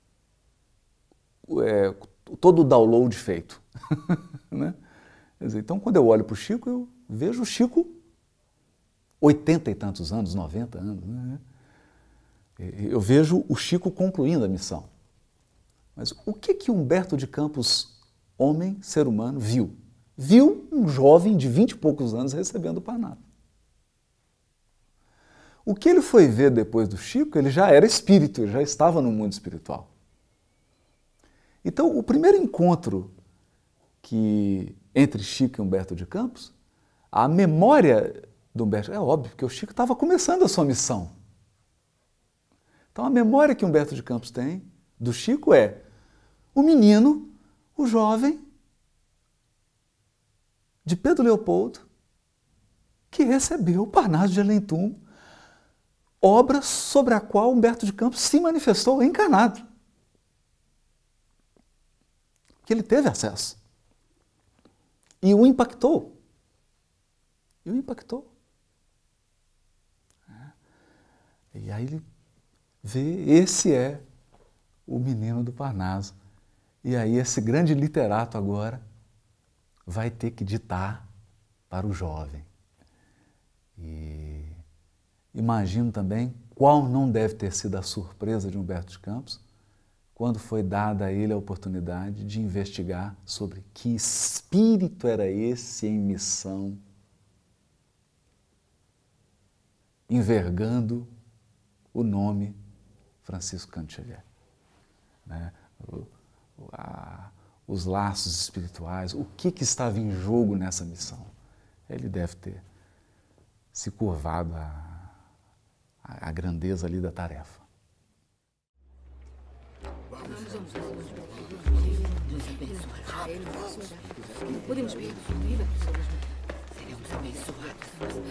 todo o download feito. Né? Quer dizer, então, quando eu olho para o Chico, eu vejo o Chico 80 e tantos anos, 90 anos. Né? Eu vejo o Chico concluindo a missão. Mas o que Humberto de Campos, homem, ser humano, viu? Viu um jovem de 20 e poucos anos recebendo o Parnaso. O que ele foi ver depois do Chico, ele já era espírito, ele já estava no mundo espiritual. Então, o primeiro encontro entre Chico e Humberto de Campos, a memória do Humberto. É óbvio, porque o Chico estava começando a sua missão. Então a memória que Humberto de Campos tem do Chico é o menino, o jovem de Pedro Leopoldo, que recebeu o Parnaso de Além-Túmulo, obra sobre a qual Humberto de Campos se manifestou encarnado. Que ele teve acesso. E o impactou. E aí ele vê, esse é o menino do Parnaso. E aí esse grande literato agora vai ter que ditar para o jovem. E imagino também qual não deve ter sido a surpresa de Humberto de Campos quando foi dada a ele a oportunidade de investigar sobre que espírito era esse em missão, envergando o nome Francisco Cândido Xavier. Né? Os laços espirituais, o que estava em jogo nessa missão. Ele deve ter se curvado à grandeza ali da tarefa. Podemos ver. Seremos abençoados.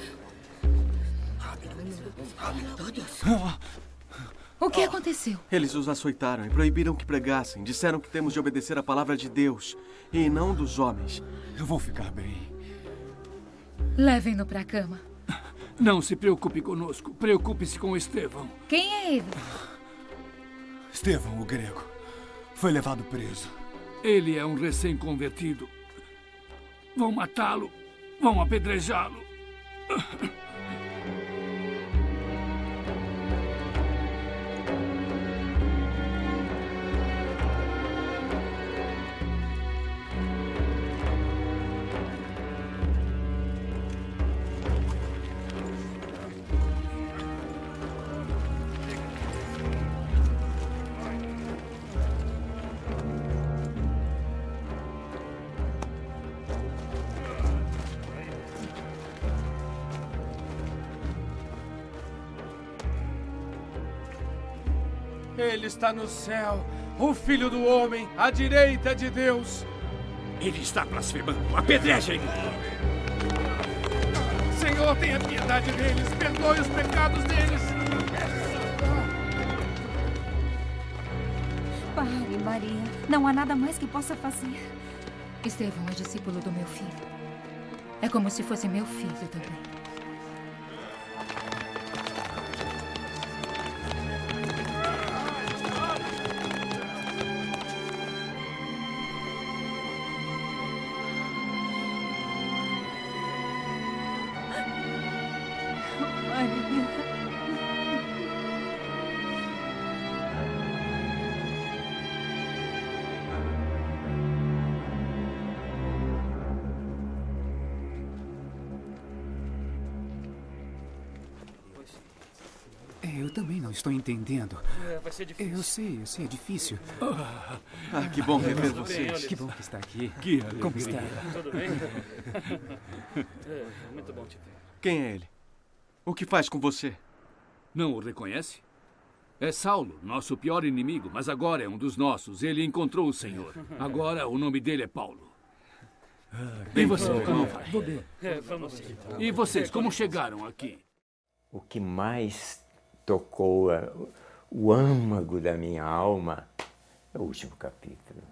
Todos. O que aconteceu? Eles os açoitaram e proibiram que pregassem. Disseram que temos de obedecer a palavra de Deus e não dos homens. Eu vou ficar bem. Levem-no para a cama. Não se preocupe conosco. Preocupe-se com Estevão. Quem é ele? Estevão, o grego, foi levado preso. Ele é um recém-convertido. Vão matá-lo. Vão apedrejá-lo. Ele está no céu, o Filho do Homem, à direita de Deus. Ele está blasfemando. Apedrejem-no. Senhor, tenha piedade deles, perdoe os pecados deles. Pare, Maria. Não há nada mais que possa fazer. Estevão é discípulo do meu filho. É como se fosse meu filho também. Eu também não estou entendendo. Vai ser difícil. Eu sei, é difícil. Que bom rever vocês. Que bom que está aqui. Que alegria. Como está? Tudo bem? Muito bom te ver. Quem é ele? O que faz com você? Não o reconhece? É Saulo, nosso pior inimigo, mas agora é um dos nossos. Ele encontrou o Senhor. Agora o nome dele é Paulo. E você, como vai? Vamos. E vocês, como chegaram aqui? O que mais tocou o âmago da minha alma é o último capítulo.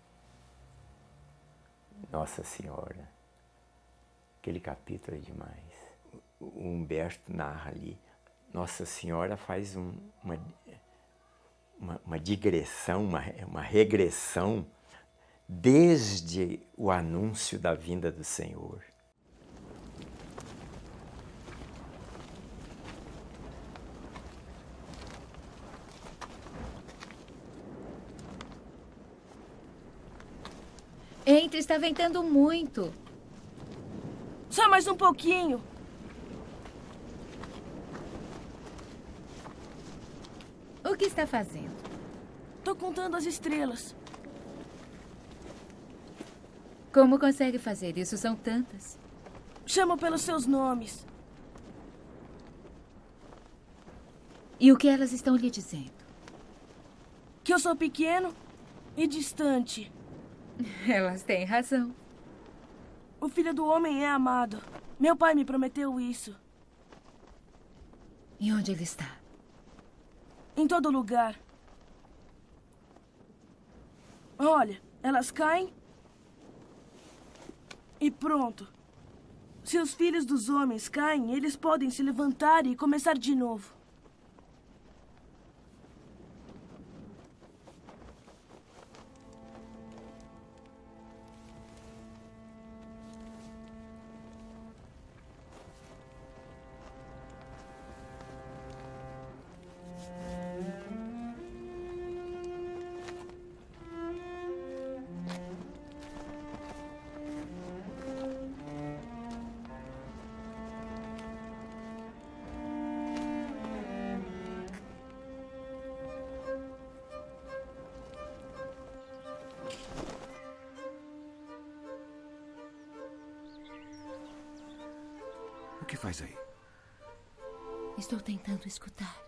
Nossa Senhora. Aquele capítulo é demais. O Humberto narra ali. Nossa Senhora faz uma digressão, uma regressão desde o anúncio da vinda do Senhor. Entre, está ventando muito. Só mais um pouquinho. O que está fazendo? Tô contando as estrelas. Como consegue fazer isso? São tantas. Chamo pelos seus nomes. E o que elas estão lhe dizendo? Que eu sou pequeno e distante. Elas têm razão. O Filho do Homem é amado. Meu pai me prometeu isso. E onde ele está? Em todo lugar. Olha, elas caem e pronto. Se os filhos dos homens caem, eles podem se levantar e começar de novo. O que faz aí? Estou tentando escutar.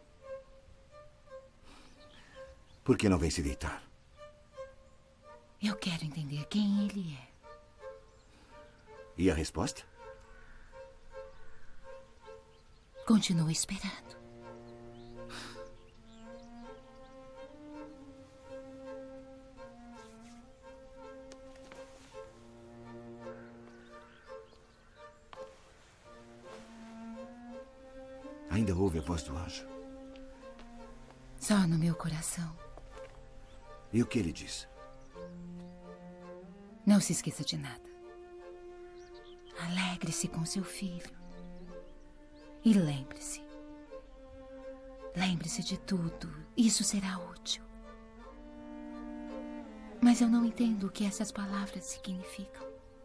Por que não vem se deitar? Eu quero entender quem ele é. E a resposta? Continua esperando. Ainda ouve a voz do anjo? Só no meu coração. E o que ele diz? Não se esqueça de nada. Alegre-se com seu filho. E lembre-se. Lembre-se de tudo. Isso será útil. Mas eu não entendo o que essas palavras significam.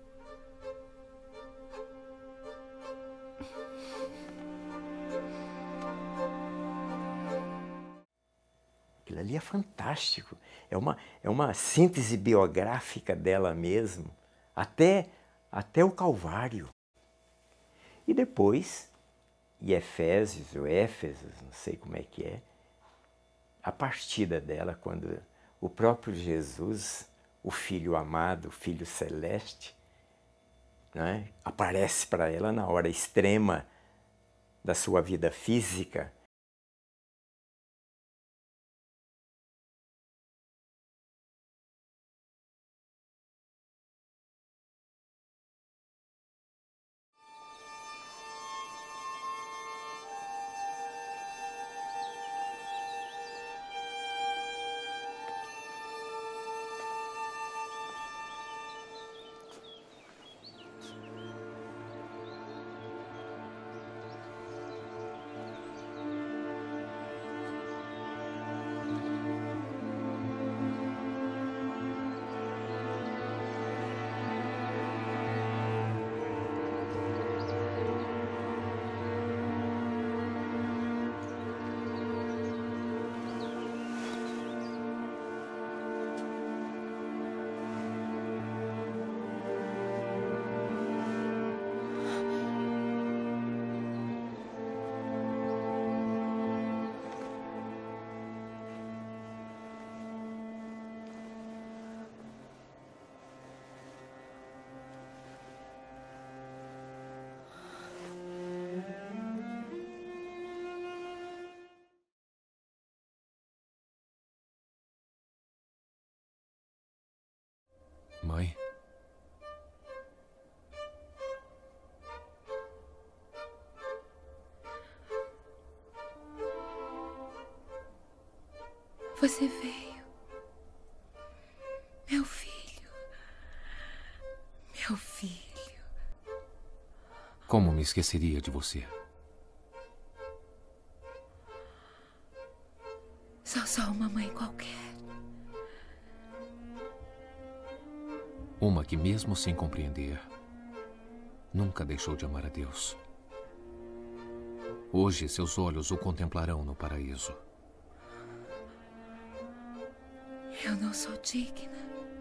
Aquilo ali é fantástico. É uma síntese biográfica dela mesmo, até o Calvário. E depois, em Efésios, ou Éfesos, não sei como é que é, a partida dela, quando o próprio Jesus, o Filho amado, o Filho celeste, né, aparece para ela na hora extrema da sua vida física. Mãe? Você veio. Meu filho. Meu filho. Como me esqueceria de você? Sou uma mãe qualquer. Uma que, mesmo sem compreender, nunca deixou de amar a Deus. Hoje, seus olhos o contemplarão no paraíso. Eu não sou digna.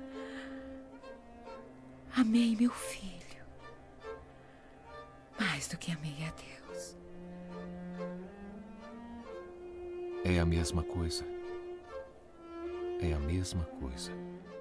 Amei meu filho mais do que amei a Deus. É a mesma coisa. É a mesma coisa.